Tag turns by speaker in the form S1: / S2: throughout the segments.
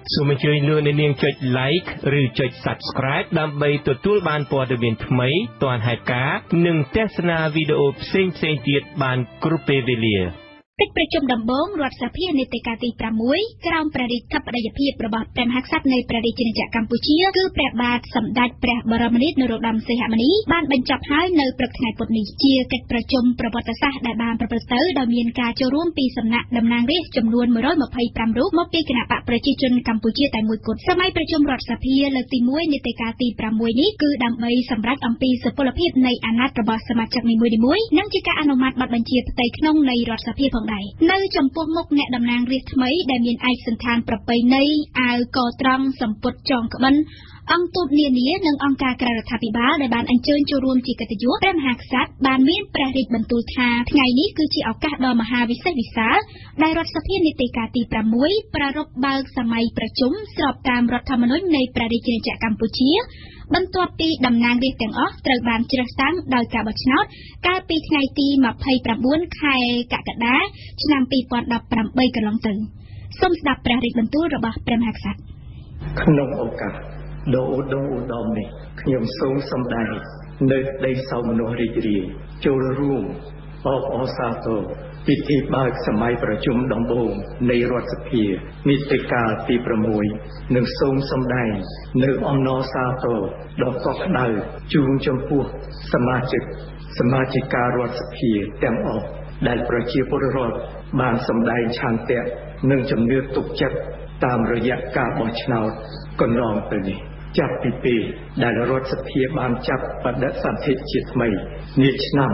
S1: សូមអញ្ជើញលោកអ្នកនាងចុច like ឬចុច subscribe ដើម្បីទទួលបានព័ត៌មានថ្មីទាន់ហេតុការណ៍និងទស្សនាវីដេអូផ្សេងៗទៀតបានគ្រប់ពេលវេលាកិច្ចប្រជុំដំបូងរដ្ឋសភានីតិកាលទី6ក្រោមព្រះរាជធិបតីភាពរបស់ព្រះមហាក្សត្រនៃព្រះរាជាណាចក្រកម្ពុជាគឺព្រះបាទសម្ដេចព្រះបរមនាថនរោត្តមសីហមុនីបានបញ្ចប់ហើយនៅព្រឹកថ្ងៃពុធនេះជាកិច្ចប្រជុំប្រវត្តិសាស្ត្រដែលបានប្រព្រឹត្តទៅដោយមានការចូលរួមពីសំណាក់តំណាងរាស្ត្រចំនួន125រូបមកពីគណៈបកប្រជាជនកម្ពុជាតែមួយគត់សម័យប្រជុំរដ្ឋសភាលើកទី1នីតិកាលទី6នេះគឺដើម្បីសម្រេចអំពីសុពលភាពនៃអាណត្តិរបស់សមាជិកនីមួយៗនិងជាការអនុម័តប័ណ្ណបញ្ជាផ្ទៃក្នុងនៃរដ្ឋសភាផងនៅចំពោះមុខអ្នកតំណាងរាស្ត្រថ្មីដែលមានឯកសណ្ឋានប្រពៃណីអាវកត្រង់សម្ពុតចងក្បិនអង្គទូតនានានិងអង្គការក្រៅរដ្ឋាភិបាលដែលបានអញ្ជើញចូលរួមជាកិត្តិយសព្រះមហាក្សត្របានមានព្រះរាជបន្ទូលថាថ្ងៃនេះគឺជាឱកាសដ៏មហាវិសេសវិសាលដែលរដ្ឋសភានីតិកាលទី6ប្រារព្ធបើកសម័យប្រជុំស្របតាមរដ្ឋធម្មនុញ្ញនៃព្រះរាជាណាចក្រកម្ពុជាបន្ទាប់ពីតំណាងរាស្ត្រទាំងអស់ត្រូវបានជ្រើសតាំងដោយការបោះឆ្នោតកាលពីថ្ងៃទី29ខែកក្កដាឆ្នាំ2018កន្លងទៅសូមស្ដាប់ព្រះរាជបន្ទូលរបស់ព្រះមហាក្សត្រ
S2: ក្នុងឱកាសដ៏ឧត្តមឧត្តមនេះខ្ញុំសូមសម្ដែងនៅក្តីសោមនស្សរីករាយចូលរួមអបអរសាទរពិធីបើកសម័យប្រជុំដំបូងនៃរដ្ឋសភានីតិកាលទី6និងសូមសម្ដែងនៅអំណរសាទរដ៏កក់ក្ដៅជូនចំពោះសមាជិការដ្ឋសភាទាំងអស់ដែលប្រជាពលរដ្ឋបានសម្ដែងឆន្ទៈនិងជំនឿទុកចិត្តតាមរយៈការបោះឆ្នោតកន្លងទៅនេះចាប់ពីពេលដែលរដ្ឋសភាបានចាប់បដិសន្ធិជាតិថ្មីនាឆ្នាំ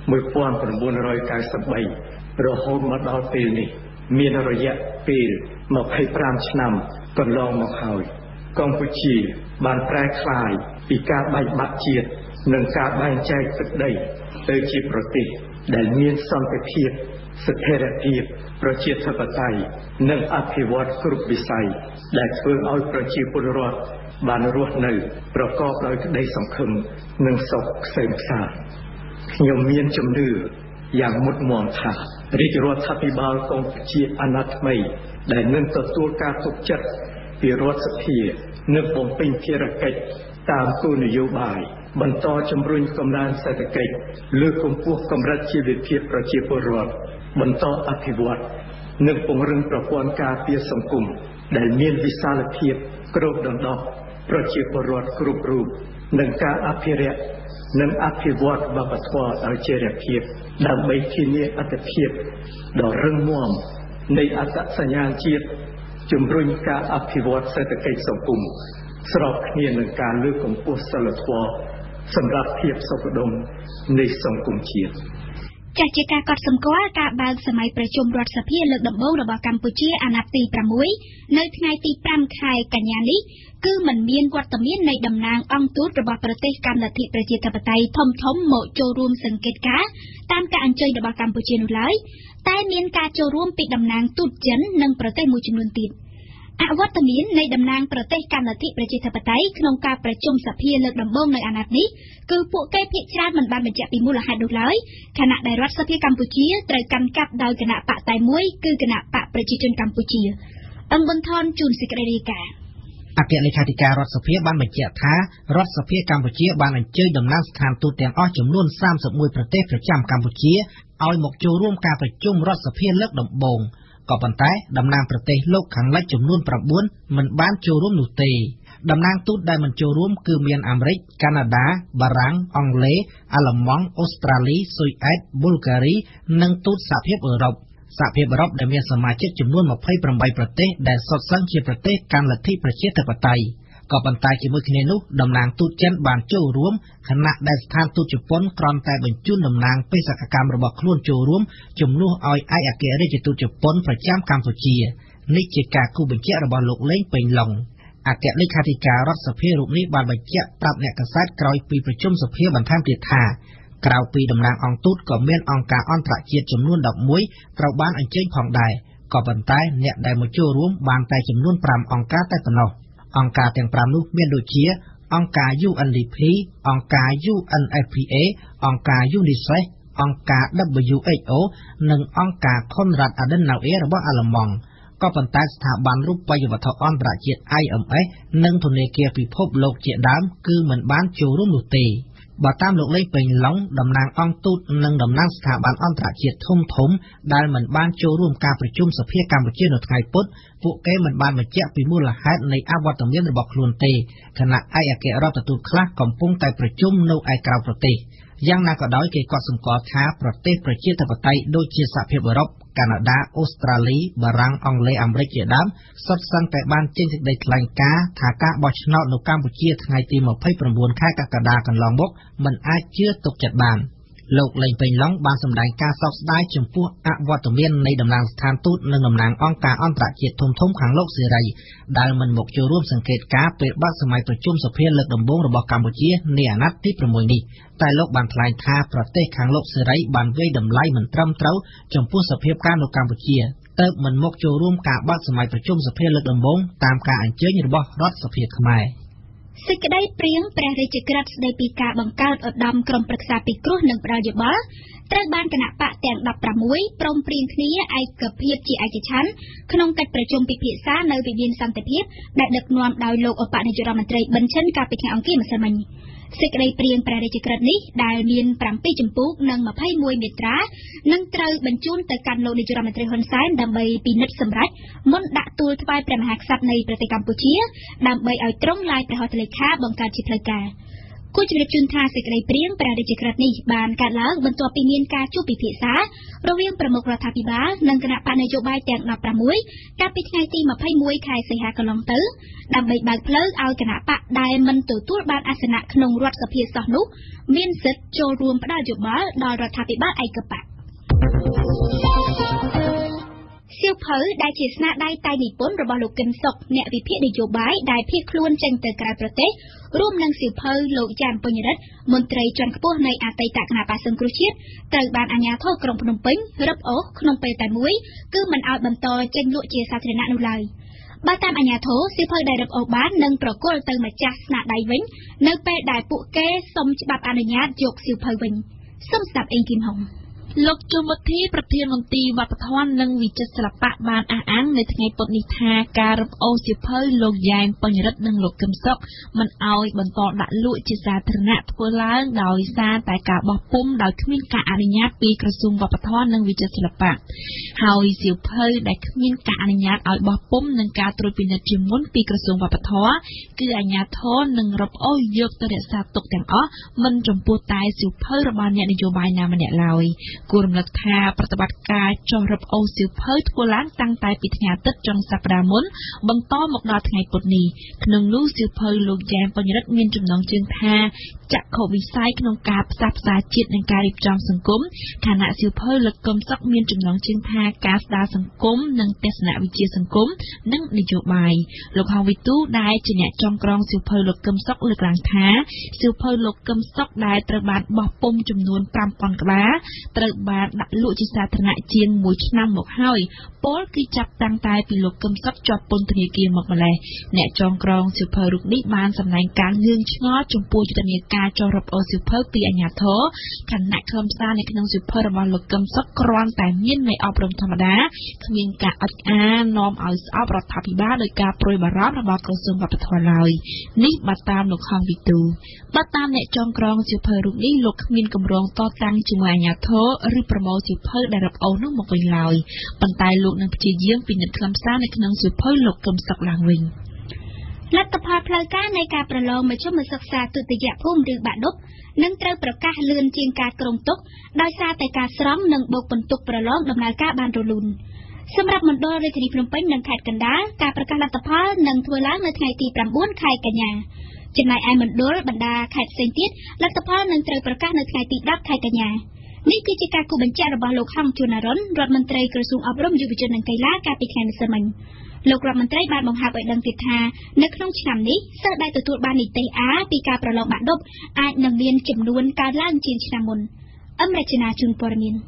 S2: 1993រហូតមកដល់ពេលនេះមានរយៈពេល25ឆ្នាំកន្លងមកហើយកម្ពុជាបានប្រែក្លាយពីការបែកបាក់ជាតិនិងការបែងចែកទឹកដីទៅជាប្រទេសដែលមានសន្តិភាពស្ថិរភាពប្រជាធិបតេយ្យនិងអភិវឌ្ឍគ្រប់វិស័យដែលធ្វើឲ្យប្រជាពលរដ្ឋបានរស់នៅប្រកបដោយក្តីសង្ឃឹមនិងសុខក្សេមក្សាន្តខ្ញុំមានជំនឿយ៉ាងមុតមាំថារាជរដ្ឋាភិបាលកម្ពុជាអាណត្តិថ្មីដែលនឹងទទួលការទុកចិត្តពីរដ្ឋសភានឹងបំពេញភារកិច្ចតាមគោលនយោបាយបន្តជំរុញកំណើនសេដ្ឋកិច្ចលើកកម្ពស់កម្រិតជីវភាពប្រជាពលរដ្ឋបន្តអភិវឌ្ឍនិងពង្រឹងប្រព័ន្ធការពារសង្គមដែលមានវិសាលភាពគ្របដណ្ដប់ប្រជាពលរដ្ឋគ្រប់រូបនិងការអភិរក្សនិងអភិវឌ្ឍវប្បធម៌ដោយចីរភាពដើម្បីធានាអត្ថប្រយោជន៍ដ៏រឹងមាំនៃអត្តសញ្ញាណជាតិជំរុញការអភិវឌ្ឍសេដ្ឋកិច្ចសង្គមស្របគ្នានឹងការលើកកម្ពស់សីលធម៌សម្រាប់ភាពសុខដុមនៃសង្គមជាតិ
S1: ចាស់ជាការកត់សម្គាល់ការបើកសម័យប្រជុំរដ្ឋសភាលើកដំបូងរបស់កម្ពុជាអាណត្តិទី6នៅថ្ងៃទី5ខែកញ្ញានេះគឺមិនមានវត្តមាននៃតំណាងអង្គទូតរបស់ប្រទេសកាន់លទ្ធិប្រជាធិបតេយ្យធំមកចូលរួមសង្កេតការណ៍តាមការអញ្ជើញរបស់កម្ពុជានោះឡើយតែមានការចូលរួមពីតំណាងទូតចិននិងប្រទេសមួយចំនួនទៀតអវត្តមាននៃតំណាងប្រទេសកាន់លទ្ធិប្រជាធិបតេយ្យក្នុងការប្រជុំសភាលើកដំបូងនៅអាណត្តិនេះគឺពួកគេភាគច្រើនមិនបានបញ្ជាក់ពីមូលហេតុនោះឡើយខណៈដែលរដ្ឋសភាកម្ពុជាត្រូវកាន់កាប់ដោយគណៈបកតែមួយគឺគណៈបកប្រជាជនកម្ពុជាអង្គបន្ថនជួនសេចក្តីរាយការណ៍
S3: អគ្គលេខាធិការរដ្ឋសភាបានបញ្ជាក់ថារដ្ឋសភាកម្ពុជាបានអញ្ជើញតំណាងស្ថានទូតទាំងអស់ចំនួន31ប្រទេសប្រចាំកម្ពុជាឲ្យមកចូលរួមការប្រជុំរដ្ឋសភាលើកដំបូងក៏ប៉ុន្តែតំណាងប្រទេសលោកខាងលិចចំនួន9មិនបានចូលរួមនោះទេតំណាងទូតដែលមិនចូលរួមគឺមានអាមេរិកកាណាដាបារាំងអង់គ្លេសអាល្លឺម៉ង់អូស្ត្រាលីស៊ុយអែតប៊ុលហ្គារីនិងទូតសហភាពអឺរ៉ុបសហភាពអឺរ៉ុបដែលមានសមាជិកចំនួន28ប្រទេសដែលសុទ្ធសឹងជាប្រទេសកាន់លទ្ធិប្រជាធិបតេយ្យក៏ប៉ុន្តែជាមួយគ្នានោះតំណាងទូតចិនបានចូលរួមខណៈដែលស្ថានទូតជប៉ុនគ្រាន់តែបញ្ជូនតំណាងបេសកកម្មរបស់ខ្លួនចូលរួមជំនួសឲ្យឯកអគ្គរដ្ឋទូតជប៉ុនប្រចាំកម្ពុជានេះជាការគូបញ្ជាក់របស់លោកលេងពេញឡុងអគ្គលេខាធិការរដ្ឋសភារូបនេះបានបញ្ជាក់ប្រាប់អ្នកកាសែតក្រោយពីប្រជុំសភាបន្ថែមទៀតថាក្រៅពីតំណាងអង្គទូតក៏មានអង្គការអន្តរជាតិចំនួន11ត្រូវបានអញ្ជើញផងដែរក៏ប៉ុន្តែអ្នកដែលមកចូលរួមបានតែចំនួន5អង្គការតែប៉ុណ្ណោះអង្គការទាំង5នោះមានដូចជាអង្គការ UNDP អង្គការ UNFPA អង្គការ UNICEF អង្គការ WHO និងអង្គការ Konrad Adenauer របស់អាល្លឺម៉ង់ក៏ប៉ុន្តែស្ថាប័នរូបិយវត្ថុអន្តរជាតិ IMF និងធនាគារពិភពលោកជាដើមគឺមិនបានចូលរួមនោះទេបើតាមលោកលេងពេញឡុងតំណាងអង្គទូតនិងតំណាងស្ថាប័នអន្តរជាតិធំៗដែលមិនបានចូលរួមការប្រជុំសភាកម្ពុជានៅថ្ងៃពុធពួកគេមិនបានបញ្ជាក់ពីមូលហេតុនៃអវត្តមានរបស់ខ្លួនទេខណៈឯកអគ្គរដ្ឋទូតខ្លះកំពុងតែប្រជុំនៅឯក្រៅប្រទេសយ៉ាងណាក៏ដោយគេក៏សម្គាល់ថាប្រទេសប្រជាធិបតេយ្យដូចជាសហភាពអឺរ៉ុបកាណាដាអូស្ត្រាលីបារាំងអង់គ្លេសអាមេរិកជាដើមសុទ្ធសឹងតែបានចេញសេចក្តីថ្លែងការណ៍ថាការបោះឆ្នោតនៅកម្ពុជាថ្ងៃទី29ខែកក្កដាកន្លងមកមិនអាចជឿទុកចិត្តបានលោកលេងពេញឡុងបានសម្ដែងការសោកស្ដាយចំពោះអវត្តមាននៃតំណាងស្ថានទូតនិងតំណាងអង្គការអន្តរជាតិធំៗខាងលោកសេរីដែលមិនមកចូលរួមសង្កេតការណ៍ពេលបាត់សម័យប្រជុំសភាលើកដំបូងរបស់កម្ពុជានាអាណត្តិទី6នេះតែលោកបានថ្លែងថាប្រទេសខាងលោកសេរីបានវាយតម្លៃមិនត្រឹមត្រូវចំពោះសភាពការនៅកម្ពុជាទើបមិនមកចូលរួមការបាត់សម័យប្រជុំសភាលើកដំបូងតាមការអញ្ជើញរបស់រដ្ឋសភាខ្មែរ
S4: សេចក្តីព្រាងព្រះរាជក្រឹត្យស្តីពីការបង្កើតឧត្តមក្រុមប្រឹក្សាពិគ្រោះនិងផ្ដល់យោបល់ត្រូវបានគណៈបកទាំង16ព្រមព្រៀងគ្នាឯកភាពជាឯកច្ឆន្ទក្នុងកិច្ចប្រជុំពិភាក្សានៅវិមានសន្តិភាពដែលដឹកនាំដោយលោកឧបនាយករដ្ឋមន្ត្រីប៊ិនឈិនកាលពីថ្ងៃអង្គារម្សិលមិញសេចក្តីព្រាងព្រះរាជក្រឹត្យនេះដែលមាន7ជំពូកនិង21មាត្រានឹងត្រូវបញ្ជូនទៅកាន់លោកនាយករដ្ឋមន្ត្រីហ៊ុនសែនដើម្បីពិនិត្យសម្រេចមុនដាក់ទូលថ្វាយព្រះមហាក្សត្រនៃប្រទេសកម្ពុជាដើម្បីឲ្យទ្រង់ឡាយព្រះហត្ថលេខាបង្កើតជាផ្លូវការគូជម្រាបជូនថាសេចក្តីព្រាងព្រះរាជក្រឹត្យនេះបានកើតឡើងបន្ទាប់ពីមានការជួបពិភាក្សារវាងប្រមុខរដ្ឋាភិបាលនិងគណៈបកនយោបាយទាំង16កាលពីថ្ងៃទី21ខែសីហាកន្លងទៅដើម្បីបើកផ្លូវឲ្យគណៈបកដែលមិនទទួលបានអាសនៈក្នុងរដ្ឋសភាសោះនោះមានសិទ្ធិចូលរួមផ្ដល់យោបល់ដល់រដ្ឋាភិបាលឯកបកសៀវភៅដែលជាស្នាដៃតែងនិពន្ធរបស់លោកកឹមសុខអ្នកវិភាគនយោបាយដែលភៀសខ្លួនចេញទៅក្រៅប្រទេសរួមនឹងសៀវភៅលោកចាន់ពេញរិទ្ធមន្ត្រីជាន់ខ្ពស់នៃអតីតគណៈបក្សសង្គ្រោះជាតិត្រូវបានអាជ្ញាធរក្រុងភ្នំពេញរឹបអូសក្នុងពេលតែមួយគឺមិនឲ្យបន្តចេញលក់ជាសាធារណៈនោះឡើយបើតាមអាជ្ញាធរសៀវភៅដែលរឹបអូសបាននឹងប្រគល់ទៅម្ចាស់ស្នាដៃវិញនៅពេលដែលពួកគេសុំច្បាប់អនុញ្ញាតយកសៀវភៅវិញសូមស្ដាប់អេងគីមហុងលោកជុំវុធីប្រធានមន្ត្រីវប្បធម៌និងវិចិត្រសិល្បៈបានអះអាងនៅថ្ងៃពុធនេះថាការរឹបអូសសៀវភៅលោកយ៉ែមពេញរិទ្ធនិងលោកកឹមសុខមិនអោយបន្តដាក់លក់ជាសាធារណៈធ្វើឡើងដោយសារតែការបោះពុម្ពដោយគ្មានការអនុញ្ញាតពីក្រសួងវប្បធម៌និងវិចិត្រសិល្បៈហើយសៀវភៅដែលគ្មានការអនុញ្ញាតឲ្យបោះពុម្ពនិងការត្រួតពិនិត្យជាមុនពីក្រសួងវប្បធម៌គឺអាជ្ញាធរនឹងរឹបអូសយកទៅរក្សាទុកទាំងអស់មិនចំពោះតែសៀវភៅរបស់អ្នកនយោបាយណាម្នាក់ឡើយគួររំលឹកថាប្រតិបត្តិការចុះរឹបអូសសៀវភៅធ្វើឡើងតាំងតែពីថ្ងៃអាទិត្យចុងសប្តាហ៍មុនបន្តមកដល់ថ្ងៃពុធនេះក្នុងនោះសៀវភៅលោកយ៉ែមពេញរិទ្ធមានចំណងជើងថាចក្ខុវិស័យក្នុងការផ្សះផ្សាជាតិនិងការរៀបចំសង្គមខណៈសៀវភៅលោកកឹមសុខមានចំណងជើងថាការស្ដារសង្គមនិងទស្សនវិជ្ជាសង្គមនិងនយោបាយលោកហងវិទូដែលជាអ្នកចងក្រងសៀវភៅលោកកឹមសុខលើកឡើងថាសៀវភៅលោកកឹមសុខដែលត្រូវបានបោះពុម្ពចំនួន 5,000 ក្បាលត្រូវបានដាក់លក់ជាសាធារណៈជាង1ឆ្នាំមកហើយពលគឺចាប់តាំងតែពីលោកកឹមសុខជាប់ពន្ធនាគារមកម្លេះអ្នកចងក្រងសៀវភៅរូបនេះបានសម្ដែងការងឿងឆ្ងល់ចំពោះយុទ្ធនាការចុះរឹបអូសសៀវភៅពីអាជ្ញាធរខណៈខ្លឹមសារនៅក្នុងសៀវភៅរបស់លោកកឹមសុខគ្រាន់តែមានមេអប់រំធម្មតាគ្មានការអុចអាណនាំឲ្យស្អប់រដ្ឋាភិបាលដោយការព្រួយបារម្ភរបស់ក្រសួងវប្បធម៌ឡើយនេះបើតាមលោកហងវិទូបើតាមអ្នកចងក្រងសៀវភៅរូបនេះលោកគ្មានកម្រងតតាំងជាមួយអាជ្ញាធរឬប្រមូលសៀវភៅដែលរឹបអូសនោះមកវិញឡើយប៉ុន្តែលោកនឹងព្យាយាមពិនិត្យខ្លឹមសារនៅក្នុងសៀវភៅលោកកឹមសុខឡើងវិញលទ្ធផលផ្លូវការនៃការប្រឡងមជ្ឈមសិក្សាទុតិយភូមិឬបាក់ឌុបនឹងត្រូវប្រកាសលឿនជាងការគ្រោងទុកដោយសារតែការស្រង់និងបូកបន្ទុកប្រឡងដំណើរការបានរលូនសម្រាប់មណ្ឌលរាជធានីភ្នំពេញនិងខេត្តកណ្ដាលការប្រកាសលទ្ធផលនឹងធ្វើឡើងនៅថ្ងៃទី9ខែកញ្ញាចំណែកឯមណ្ឌលបណ្ដាខេត្តផ្សេងទៀតលទ្ធផលនឹងត្រូវប្រកាសនៅថ្ងៃទី10ខែកញ្ញានេះគឺជាការគូបញ្ជាក់របស់លោកហងជួនអរុនរដ្ឋមន្ត្រីក្រសួងអប់រំយុវជននិងកីឡាកាលពីថ្ងៃម្សិលមិញលោករដ្ឋមន្ត្រីបានបង្ហាញឲ្យដឹងទៀតថានៅក្នុងឆ្នាំនេះសិស្សដែលទទួលបាននិទ្ទេស A ពីការប្រឡងបាក់ឌុបអាចនឹងមានចំនួនកើនឡើងជាងឆ្នាំមុនអមរជនាជូនព័ត៌មាន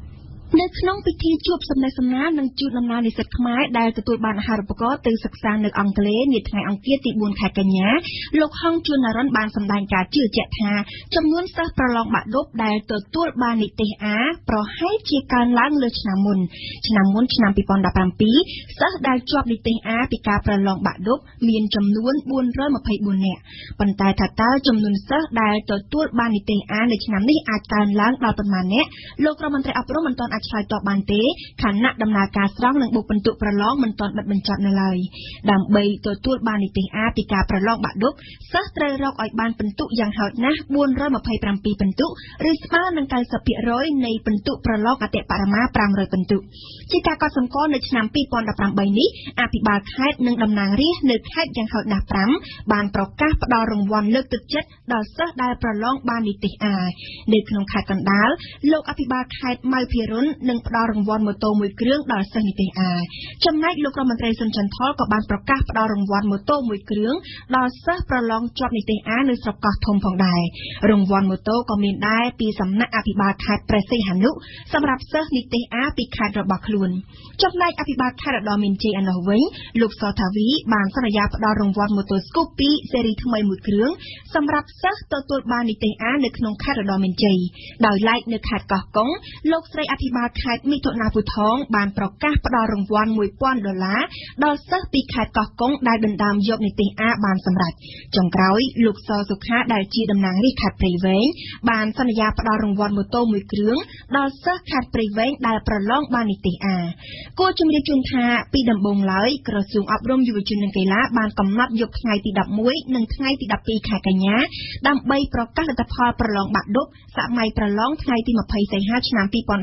S5: នៅក្នុងពិធីជួបសំណេះសំណាលនិងជួបដំណើរនិស្សិតខ្មែរដែលទទួលបានអាហារូបករណ៍ទៅសិក្សានៅអង់គ្លេសនាថ្ងៃអង្គារទី4ខែកញ្ញាលោកហងជួននរ៉ុនបានសម្ដែងការជឿជាក់ថាចំនួនសិស្សប្រឡងបាក់ឌុបដែលទទួលបាននិទេសAប្រហែលជាកើនឡើងលើឆ្នាំមុនឆ្នាំ2017សិស្សដែលជាប់និទេសAពីការប្រឡងបាក់ឌុបមានចំនួន424នាក់ប៉ុន្តែថាតើចំនួនសិស្សដែលទទួលបាននិទេសAនៅឆ្នាំនេះអាចកើនឡើងដល់ប៉ុន្មាននាក់លោករដ្ឋមន្ត្រីអប់រំមិនទាន់ឆ្លើយតបបានទេខណៈដំណើរការស្រង់និងបុកបន្ទុកប្រឡងមិនទាន់បិទបញ្ចប់នៅឡើយដើម្បីទទួលបាននិទេសAពីការប្រឡងបាក់ឌុបសិស្សត្រូវរកឲ្យបានពិន្ទុយ៉ាងហោចណាស់427ពិន្ទុឬស្មើនឹង 90% នៃពិន្ទុប្រឡងអតិបរមា500ពិន្ទុជាការកត់សម្គាល់នៅឆ្នាំ2018នេះអភិបាលខេត្តនិងតំណាងរាស្ត្រនៅខេត្តយ៉ាងហោចណាស់5បានប្រកាសផ្ដល់រង្វាន់លើកទឹកចិត្តដល់សិស្សដែលប្រឡងបាននិទេសAនៅក្នុងខេត្តកណ្ដាលលោកអភិបាលខេត្តម៉ៅភិរុននឹងផ្ដល់រង្វាន់ម៉ូតូមួយគ្រឿងដល់សិស្សនិទេសAចំណែកលោករដ្ឋមន្ត្រីសុនចន្ទថលក៏បានប្រកាសផ្ដល់រង្វាន់ម៉ូតូមួយគ្រឿងដល់សិស្សប្រឡងជាប់និទេសAនៅស្រុកកោះធំផងដែររង្វាន់ម៉ូតូក៏មានដែរពីសំណាក់អភិបាលខេត្តព្រះសីហនុសម្រាប់សិស្សនិទេសAពីខេត្តរបស់ខ្លួនចំណែកអភិបាលខេត្តឧត្តរមានជ័យឯណោះវិញលោកសថាវីបានសន្យាផ្ដល់រង្វាន់ម៉ូតូស្គូប2ស៊េរីថ្មីមួយគ្រឿងសម្រាប់សិស្សទទួលបាននិទេសAនៅក្នុងខេត្តឧត្តរមានជ័យដោយឡែកនៅខេត្តកោះកុងលោកស្រីអភិបាលខេត្តមិថុនាភូថងបានប្រកាសផ្ដល់រង្វាន់$1000ដល់សិស្សពីខេត្តកោះកុងដែលដណ្ដើមយកនិទេសAបានសម្រេចចុងក្រោយលោកសសុខាដែលជាតំណាងរាស្ត្រខេត្តព្រៃវែងបានសន្យាផ្ដល់រង្វាន់ម៉ូតូមួយគ្រឿងដល់សិស្សខេត្តព្រៃវែងដែលប្រឡងបាននិទេសAគួរជំរាបជូនថាពីដំបូងឡើយក្រសួងអប់រំយុវជននិងកីឡាបានកំណត់យកថ្ងៃទី11និងថ្ងៃទី12ខែកញ្ញាដើម្បីប្រកាសលទ្ធផលប្រឡងបាក់ឌុបសម័យប្រឡងថ្ងៃទី20សីហាឆ្នាំ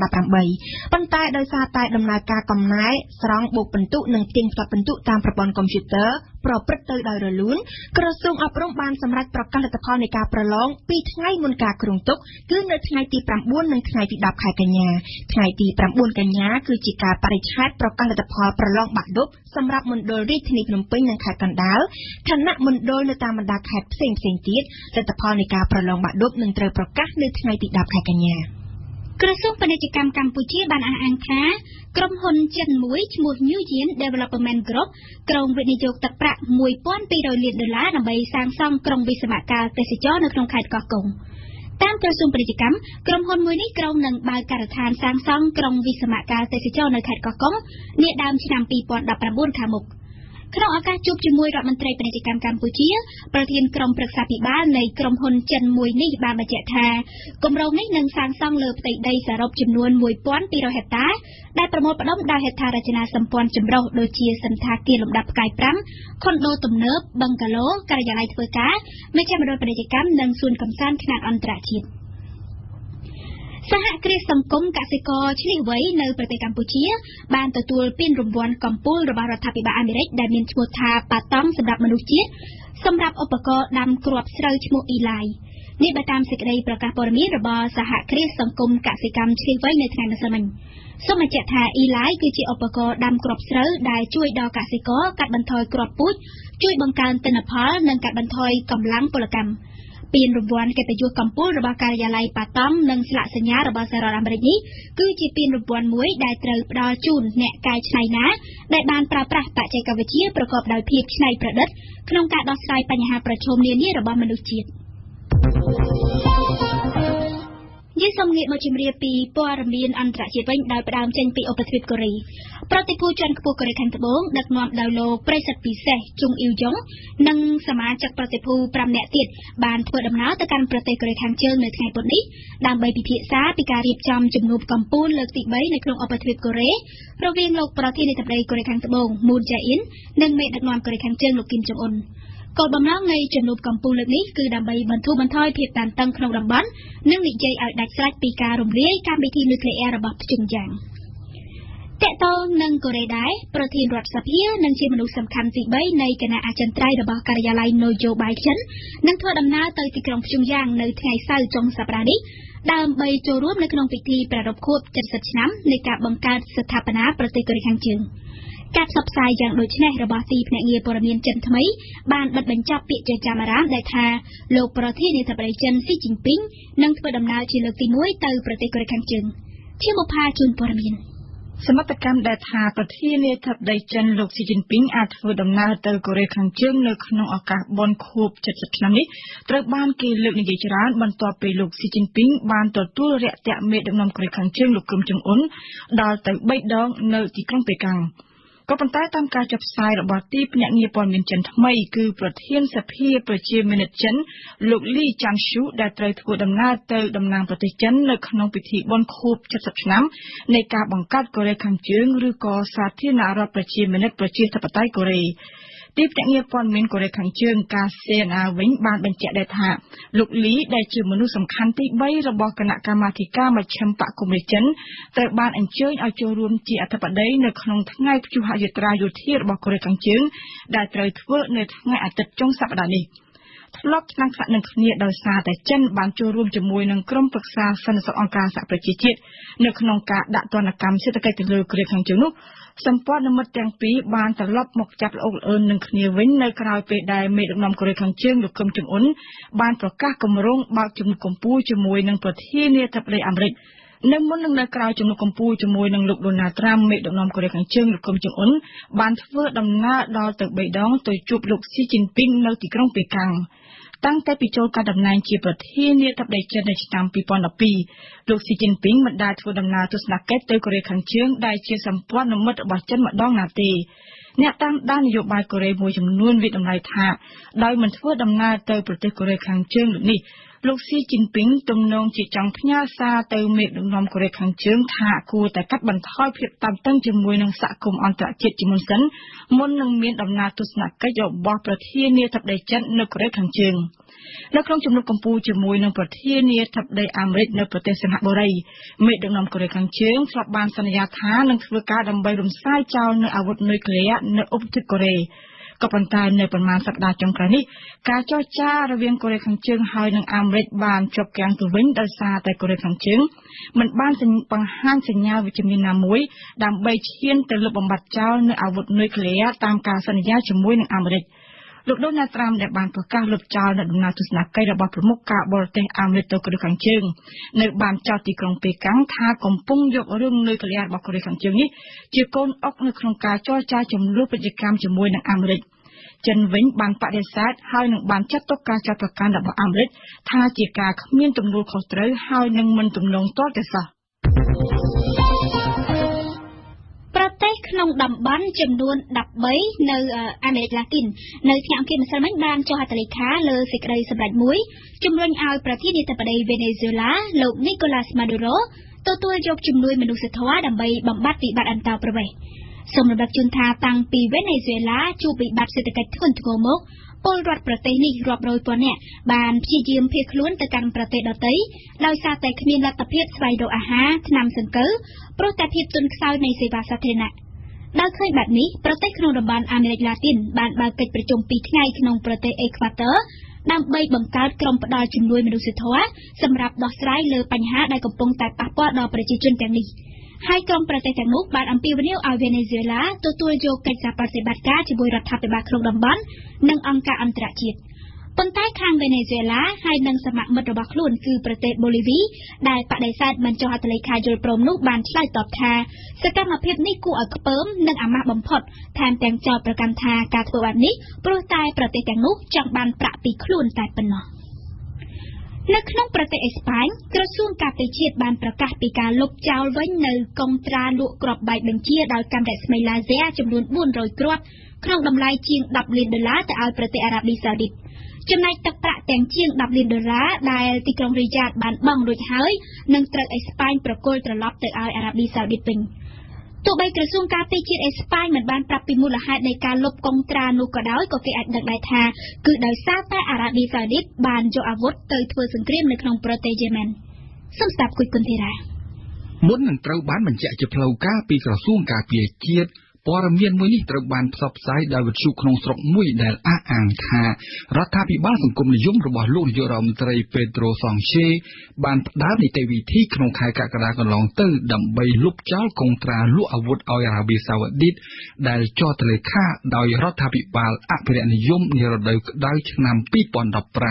S5: 2018ប៉ុន្តែដោយសារតែដំណើរការកំណែស្រង់បូកពិន្ទុនិងផ្ទៀងផ្ទាត់ពិន្ទុតាមប្រព័ន្ធកុំព្យូទ័រប្រព្រឹត្តទៅដោយរលូនក្រសួងអប់រំបានសម្រេចប្រកាសលទ្ធផលនៃការប្រឡង2ថ្ងៃមុនការគ្រោងទុកគឺនៅថ្ងៃទី9និងថ្ងៃទី10ខែកញ្ញាថ្ងៃទី9កញ្ញាគឺជាការបរិច្ឆេទប្រកាសលទ្ធផលប្រឡងបាក់ឌុបសម្រាប់មណ្ឌលរាជធានីភ្នំពេញនិងខេត្តកណ្ដាលខណៈមណ្ឌលនៅតាមបណ្ដាខេត្តផ្សេងទៀតលទ្ធផលនៃការប្រឡងបាក់ឌុបនឹងត្រូវប្រកាសនៅថ្ងៃទី10ខែកញ្ញា
S4: ក្រសួងពាណិជ្ជកម្មកម្ពុជាបានអះអាងថាក្រុមហ៊ុនចិនមួយឈ្មោះ New Yen Development Group ក្រុងវិនិយោគទឹកប្រាក់$1200 លានដើម្បីសាងសង់ក្រុងវិស្វកម្មទេសចរនៅក្នុងខេត្តកោះកុងតាមក្រសួងពាណិជ្ជកម្មក្រុមហ៊ុនមួយនេះក្រុងនឹងបើកការដ្ឋានសាងសង់ក្រុងវិស្វកម្មទេសចរនៅខេត្តកោះកុងនាដើមឆ្នាំ2019ខាងមុខក្នុងឱកាសជួបជាមួយរដ្ឋមន្ត្រីពាណិជ្ជកម្មកម្ពុជាប្រធានក្រុមប្រឹក្សាភិបាលនៃក្រុមហ៊ុនចិនមួយនេះបានបញ្ជាក់ថាគម្រោងនេះនឹងសាងសង់លើផ្ទៃដីសរុបចំនួន1200ហិកតាដែលប្រមូលផ្ដុំដោយហេដ្ឋារចនាសម្ព័ន្ធចម្រុះដូចជាសណ្ឋាគារលំដាប់ផ្កាយ5ខុនដូទំនើបបឹងកាឡូការិយាល័យធ្វើការមជ្ឈមណ្ឌលពាណិជ្ជកម្មនិងសួនកម្សាន្តខ្នាតអន្តរជាតិសហគ្រាសសង្គមកសិករឈ្លីវៃនៅប្រទេសកម្ពុជាបានទទួលពានរង្វាន់កំពូលរបស់រដ្ឋាភិបាលអាមេរិកដែលមានឈ្មោះថាប៉ាតង់សម្រាប់មនុស្សជាតិសម្រាប់ឧបករណ៍ដាំគ្រាប់ស្រូវឈ្មោះអ៊ីឡាយនេះបើតាមសេចក្តីប្រកាសព័ត៌មានរបស់សហគ្រាសសង្គមកសិកម្មឈ្លីវៃនៅថ្ងៃម្សិលមិញសូមបញ្ជាក់ថាអ៊ីឡាយគឺជាឧបករណ៍ដាំគ្រាប់ស្រូវដែលជួយដល់កសិករកាត់បន្ថយគ្រាប់ពូជជួយបង្កើនទិន្នផលនិងកាត់បន្ថយកម្លាំងពលកម្មពានរង្វាន់កិត្តិយសកំពូលរបស់ការិយាល័យប៉ាតង់និងស្លាកសញ្ញារបស់សហរដ្ឋអាមេរិកនេះគឺជាពានរង្វាន់មួយដែលត្រូវផ្ដល់ជូនអ្នកកែច្នៃណាដែលបានប្រើប្រាស់បច្ចេកវិទ្យាប្រកបដោយភាពច្នៃប្រឌិតក្នុងការដោះស្រាយបញ្ហាប្រឈមនានារបស់មនុស្សជាតិយើងសូមងាកមកជម្រាបពីព័ត៌មានអន្តរជាតិវិញដោយផ្ដើមចេញពីឧបទ្វីបកូរ៉េប្រតិភូជាន់ខ្ពស់កូរ៉េខាងត្បូងដឹកនាំដោយលោកប្រិសិទ្ធពិសេសជុងអ៊ីវយ៉ុងនិងសមាជិកប្រតិភូ5នាក់ទៀតបានធ្វើដំណើរទៅកាន់ប្រទេសកូរ៉េខាងជើងនៅថ្ងៃពុធនេះដើម្បីពិភាក្សាពីការរៀបចំជំនួបកំពូលលើកទី3នៅក្នុងឧបទ្វីបកូរ៉េរវាងលោកប្រធានាធិបតីកូរ៉េខាងត្បូងមូនជាអ៊ីននិងមេដឹកនាំកូរ៉េខាងជើងលោកគីមចុងអ៊ុនគោលបំណងនៃជំនួបកំពូលលើកនេះគឺដើម្បីបន្ធូរបន្ថយភាពតានតឹងក្នុងតំបន់និងនិយាយឲ្យដាច់ស្រេចពីការរំលាយកម្មវិធីនុយក្លេអ៊ែររបស់ព្យុងយ៉ាងតកតងនឹងកូរ៉េដែរប្រធានរដ្ឋសភានិងជាមនុស្សសំខាន់ទី3នៃគណៈអចិន្ត្រៃយ៍របស់ការិយាល័យ Nojo Biden នឹងធ្វើដំណើរទៅទីក្រុងព្យុងយ៉ាងនៅថ្ងៃសៅរ៍ចុងសប្តាហ៍នេះដើម្បីចូលរួមនៅក្នុងពិធីប្រារព្ធខួប70ឆ្នាំនៃការបង្កើតស្ថាបនាប្រទេសកូរ៉េខាងជើងការផ្សព្វផ្សាយយ៉ាងដូចនេះរបស់ទីភ្នាក់ងារព័ត៌មានចិនថ្មីបានបិទបញ្ចប់ពាក្យចចាមអារ៉ាមដែលថាលោកប្រធានាធិបតីចិនស៊ីជីនពីងនឹងធ្វើដំណើរជាលើកទី1ទៅប្រទេសកូរ៉េខាងជើងជាមកផាជូនព័ត៌មាន
S5: សមត្ថកម្មដែលថាប្រធានាធិបតីចិនលោកស៊ីជីនពីងអាចធ្វើដំណើរទៅកូរ៉េខាងជើងនៅក្នុងឱកាសបុណ្យខួប70ឆ្នាំនេះត្រូវបានគេលើកនិយាយច្រើនបន្ទាប់ពីលោកស៊ីជីនពីងបានទទួលរាក់ទាក់មេដឹកនាំកូរ៉េខាងជើងលោកគឹមចុងអ៊ុនដល់ទៅ3ដងនៅទីក្រុងប៉េកាំងក៏ប៉ុន្តែតាមការចុះផ្សាយរបស់ទីភ្នាក់ងារព័ត៌មានចិនថ្មីគឺប្រធានសភាប្រជាមានិតចិនលោកលីចាន់ស៊ូដែលត្រូវធ្វើដំណើរទៅតំណាងប្រទេសចិននៅក្នុងពិធីបុណ្យខួប70ឆ្នាំនៃការបង្កើតកូរ៉េខាងជើងឬក៏សាធារណរដ្ឋប្រជាមានិតប្រជាធិបតេយ្យកូរ៉េទីភ្នាក់ងារព័ត៌មានកូរ៉េខាងជើងការ CNA វិញបានបញ្ជាក់ដែរថាលោកលីដែលជាមនុស្សសំខាន់ទី3របស់គណៈកម្មាធិការមជ្ឈិមបក្សកុម្មុយនីសចិនត្រូវបានអញ្ជើញឲ្យចូលរួមជាអធិបតីនៅក្នុងថ្ងៃព្យុហយាត្រាយោធារបស់កូរ៉េខាងជើងដែលត្រូវធ្វើនៅថ្ងៃអាទិត្យចុងសប្តាហ៍នេះធ្លាប់ឆ្នាំថ្នាក់នឹងគ្នាដោយសារតែចិនបានចូលរួមជាមួយនឹងក្រុមប្រឹក្សាសន្តិសុខអង្គការសហប្រជាជាតិនៅក្នុងការដាក់ទណ្ឌកម្មសេដ្ឋកិច្ចទៅលើកូរ៉េខាងជើងនោះសម្ព័ន្ធមិត្តទាំងពីរបានត្រឡប់មកចាប់ល្អូកល្អឿននឹងគ្នាវិញនៅក្រៅពេលដែលមេដឹកនាំកូរ៉េខាងជើងលោកគឹមចុងអ៊ុនបានប្រកាសគម្រោងបើកជំនួបកម្ពុជាជាមួយនឹងប្រធានាធិបតីអាមេរិកនៅមុននឹងនៅក្រៅជំនួបកម្ពុជាជាមួយនឹងលោកដូណាល់ត្រាំមេដឹកនាំកូរ៉េខាងជើងលោកគឹមចុងអ៊ុនបានធ្វើដំណើរដល់ទៅ3ដងទៅជួបលោកស៊ីជីនពីងនៅទីក្រុងប៉េកាំងតាំងតែពីចូលកាន់តំណែងជាប្រធានាធិបតីចិននៅឆ្នាំ2012លោកស៊ីជីនពីងមិនដែលធ្វើដំណើរទស្សនកិច្ចទៅកូរ៉េខាងជើងដែលជាសម្ព័ន្ធមិត្តរបស់ចិនម្ដងណាទេអ្នកតាមដាននយោបាយកូរ៉េមួយចំនួនវិតម្លៃថាដោយមិនធ្វើដំណើរទៅប្រទេសកូរ៉េខាងជើងនេះលោកស៊ីជីនពីងទំនងជាចង់ផ្ញើសារទៅមេដឹកនាំកូរ៉េខាងជើងថាគួរតែកាត់បន្ថយភាពតានតឹងជាមួយនឹងសហគមន៍អន្តរជាតិជាមុនសិនមុននឹងមានដំណើរទស្សនកិច្ចរបស់ប្រធានាធិបតីចិននៅកូរ៉េខាងជើងនៅក្នុងជំនួបកម្ពុជាជាមួយនឹងប្រធានាធិបតីអាមេរិកនៅប្រទេសសិង្ហបុរីមេដឹកនាំកូរ៉េខាងជើងធ្លាប់បានសន្យាថានឹងធ្វើការដើម្បីរំសាយចោលនូវអាវុធនុយក្លេអ៊ែរនៅឧបទ្វីបកូរ៉េក៏ប៉ុន្តែនៅប្រមាណសប្តាហ៍ចុងក្រោយនេះការចរចារវាងកូរ៉េខាងជើងហើយនិងអាមេរិកបានជាប់គាំងទៅវិញដោយសារតែកូរ៉េខាងជើងមិនបានបង្ហាញសញ្ញាវិជ្ជមានណាមួយដើម្បីឈានទៅលុបបំបាត់ចោលនូវអាវុធនុយក្លេអ៊ែរតាមការសន្យាជាមួយនឹងអាមេរិកលោកដូណាល់ត្រាំដែលបានប្រកាសលុបចោលនៅដំណើរទស្សនកិច្ចរបស់ប្រមុខការបរទេសអាមេរិកទៅកូរ៉េខាងជើងនៅបានចោទទីក្រុងប៉េកាំងថាកំពុងយករឿងនុយក្លេអ៊ែររបស់កូរ៉េខាងជើងនេះជាកូនអុកនៅក្នុងការចរចាចំនួនពាណិជ្ជកម្មជាមួយនឹងអាមេរិកចិនវិញបានបដិសេធហើយនឹងបានចាត់ទុកការចោទប្រកាន់របស់អាមេរិកថាជាការគ្មានទំនួលខុសត្រូវហើយនឹងមិនទំនងទាល់តែសោះ
S4: ប្រទេសក្នុងតំបន់ចំនួន13នៅអាមេរិកឡាទីននៅថ្ងៃអង្គារម្សិលមិញបានចុះហត្ថលេខាលើសេចក្តីសម្រេចមួយជំរុញឲ្យប្រធានាធិបតីវេណេស៊ុយឡាលោកនីកូឡាស់ម៉ាឌូរ៉ូទទួលយកជំនួយមនុស្សធម៌ដើម្បីបំបត្តិវិបត្តិអន្តោប្រវេសន៍សូមរំលឹកជូនថាតាំងពីវេណេស៊ុយឡាជួបវិបត្តិសេដ្ឋកិច្ចធ្ងន់ធ្ងរមកពលរដ្ឋប្រទេសនេះរាប់រយពាន់នាក់បានព្យាយាមភៀសខ្លួនទៅកាន់ប្រទេសដទៃដោយសារតែគ្មានលទ្ធភាពស្វែងរកអាហារថ្នាំសង្កូវព្រោះតែភាពទន់ខ្សោយនៃសេវាសាធារណៈដោយឃើញបែបនេះប្រទេសក្នុងតំបន់អាមេរិកឡាទីនបានបើកកិច្ចប្រជុំ2ថ្ងៃក្នុងប្រទេសអេក្វាទ័រដើម្បីបង្កើតក្រុមផ្ដល់ជំនួយមនុស្សធម៌សម្រាប់ដោះស្រាយលើបញ្ហាដែលកំពុងតែប៉ះពាល់ដល់ប្រជាជនទាំងនេះហើយក្រុមប្រទេសទាំងនោះបានអំពាវនាវឲ្យវេណេស៊ុយឡាទទួលយកកិច្ចសហប្រតិបត្តិការជាមួយរដ្ឋាភិបាលក្នុងតំបន់និងអង្គការអន្តរជាតិប៉ុន្តែខាងវេណេស៊ុយឡាហើយនិងសមាមិត្តរបស់ខ្លួនគឺប្រទេសបូលីវីដែលបដិសេធមិនចុះហត្ថលេខាយល់ព្រមនោះបានឆ្លើយតបថាសកម្មភាពនេះគួរឲ្យខ្ពើមនិងអាម៉ាស់បំផុតថែមទាំងចោទប្រកាន់ថាការធ្វើបែបនេះព្រោះតែប្រទេសទាំងនោះចង់បានប្រាក់ពីខ្លួនតែប៉ុណ្ណោះនៅក្នុងប្រទេសអេស្ប៉ាញក្រសួងការពារជាតិបានប្រកាសពីការលុបចោលវិញនៅកុងត្រាលក់គ្រាប់បែកបញ្ជាដោយកម្មរស្មីឡាស៊ែចំនួន400គ្រាប់ក្នុងតម្លៃជាង$10 លានទៅឲ្យប្រទេសអារ៉ាប៊ីសាអូឌីតចំណែកទឹកប្រាក់ទាំងជាង$10 លានដែលទីក្រុងរីយ៉ាតបានបង់រួចហើយនឹងត្រូវអេស្ប៉ាញប្រគល់ត្រឡប់ទៅឲ្យអារ៉ាប៊ីសាអូឌីតវិញទោះបីក្រសួងការពារជាតិអេស្ប៉ាញមិនបានប្រាប់ពីមូលហេតុនៃការលុបកុងត្រានោះក៏ដោយក៏គេអាចដឹងដែរថាគឺដោយសារតែអារ៉ាប៊ីសាអូឌីតបានយកអាវុធទៅធ្វើសង្គ្រាមនៅក្នុងប្រទេសយេម៉ែនសូមស្ដាប់គួយគុនធីរ៉ា
S6: មុននឹងត្រូវបានបញ្ជាក់ជាផ្លូវការពីក្រសួងការពារជាតិព័ត៌មានមួយនេះត្រូវបានផ្សព្វផ្សាយដោយវិទ្យុក្នុងស្រុកមួយដែលអះអាងថារដ្ឋាភិបាលសង្គមនិយមរបស់លោកនាយករដ្ឋមន្ត្រីពេត្រូសង់ឆេបានផ្ដើមនីតិវិធីក្នុងខែកក្កដាកន្លងទៅដើម្បីលុបចោលកុងត្រាលក់អាវុធឲ្យអារ៉ាប៊ីសាអូឌីតដែលចុះហត្ថលេខាដោយរដ្ឋាភិបាលអភិរក្សនិយមនារដូវក្តៅឆ្នាំ2015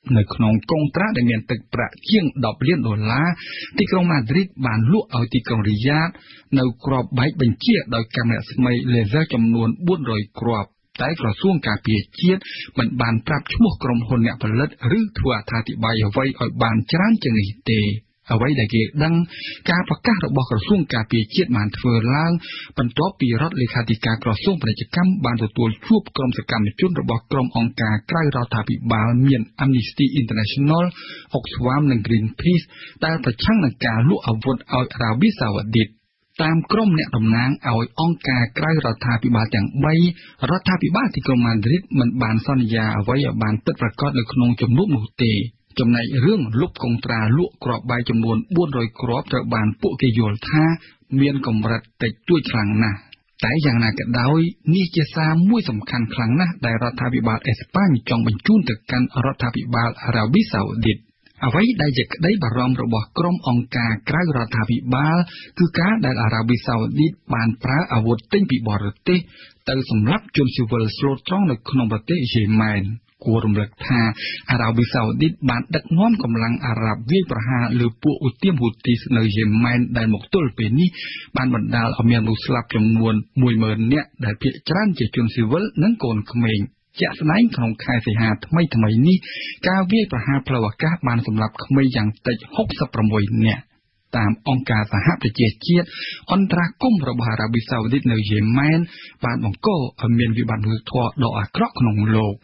S6: នៅក្នុងកុងត្រាដែលមានទឹកប្រាក់ជាង$10 លានទីក្រុងម៉ាឌ្រីតបានលក់ឲ្យទីក្រុងរីយ៉ាតនៅគ្រាប់បែកបញ្ជាដោយកាមេរ៉ាស្មីលេเซอร์ចំនួន400គ្រាប់តែក្រសួងការពារជាតិមិនបានប្រាប់ឈ្មោះក្រុមហ៊ុនអ្នកផលិតឬធ្វើអត្ថាធិប្បាយអ្វីឲ្យបានច្រើនជាងនេះទេអ្វីដែលគេដឹងការប្រកាសរបស់ក្រសួងការពារជាតិបានធ្វើឡើងបន្ទាប់ពីរដ្ឋលេខាធិការក្រសួងពាណិជ្ជកម្មបានទទួលជួបក្រុមសកម្មជនរបស់ក្រុមអង្គការក្រៅរដ្ឋាភិបាលមាន Amnesty International Oxfam និង Greenpeace ដែលប្រឆាំងនឹងការលក់អាវុធឲ្យអារ៉ាប៊ីសាអូឌីតតាមក្រុមអ្នកតំណាងឲ្យអង្គការក្រៅរដ្ឋាភិបាលទាំង3រដ្ឋាភិបាលទីក្រុងម៉ាឌ្រីតមិនបានសន្យាអ្វីឲ្យបានពិតប្រាកដនៅក្នុងជំនួបនោះទេចំណែករឿងលុបកុងត្រាលក់គ្រាប់បែកចំនួន400គ្រាប់ត្រូវបានពួកគេយល់ថាមានកម្រិតតិចតួចខ្លាំងណាស់តែយ៉ាងណាក៏ដោយនេះជាសារមួយសំខាន់ខ្លាំងណាស់ដែលរដ្ឋាភិបាលអេស្ប៉ាញចង់បញ្ជូនទៅកាន់រដ្ឋាភិបាលអារ៉ាប៊ីសាអូឌីតអ្វីដែលជាក្តីបារម្ភរបស់ក្រុមអង្គការក្រៅរដ្ឋាភិបាលគឺការដែលអារ៉ាប៊ីសាអូឌីតបានប្រើអាវុធទិញពីបរទេសទៅសម្លាប់ជនស៊ីវិលស្លូតត្រង់នៅក្នុងប្រទេសយេម៉ែនគួររំលឹកថាអារ៉ាប៊ីសាអូឌីតបានដឹកនាំកម្លាំងអារ៉ាប់វាយប្រហារលើពួកឧទាមហ៊ូទីសនៅយេម៉ែនដែលមកទល់ពេលនេះបានបណ្ដាលឲ្យមានមនុស្សស្លាប់ចំនួន 10,000 នាក់ដែលភាគច្រើនជាជនស៊ីវិលនិងកូនក្មេងជាក់ស្ដែងក្នុងខែសីហាថ្មីនេះការវាយប្រហារផ្លូវអាកាសបានសម្លាប់ក្មេងយ៉ាងតិច66នាក់តាមអង្គការសហប្រជាជាតិអន្តរាគមន៍របស់អារ៉ាប៊ីសាអូឌីតនៅយេម៉ែនបានបង្កឲ្យមានវិបត្តិមនុស្សធម៌ដ៏អាក្រក់ក្នុងលោក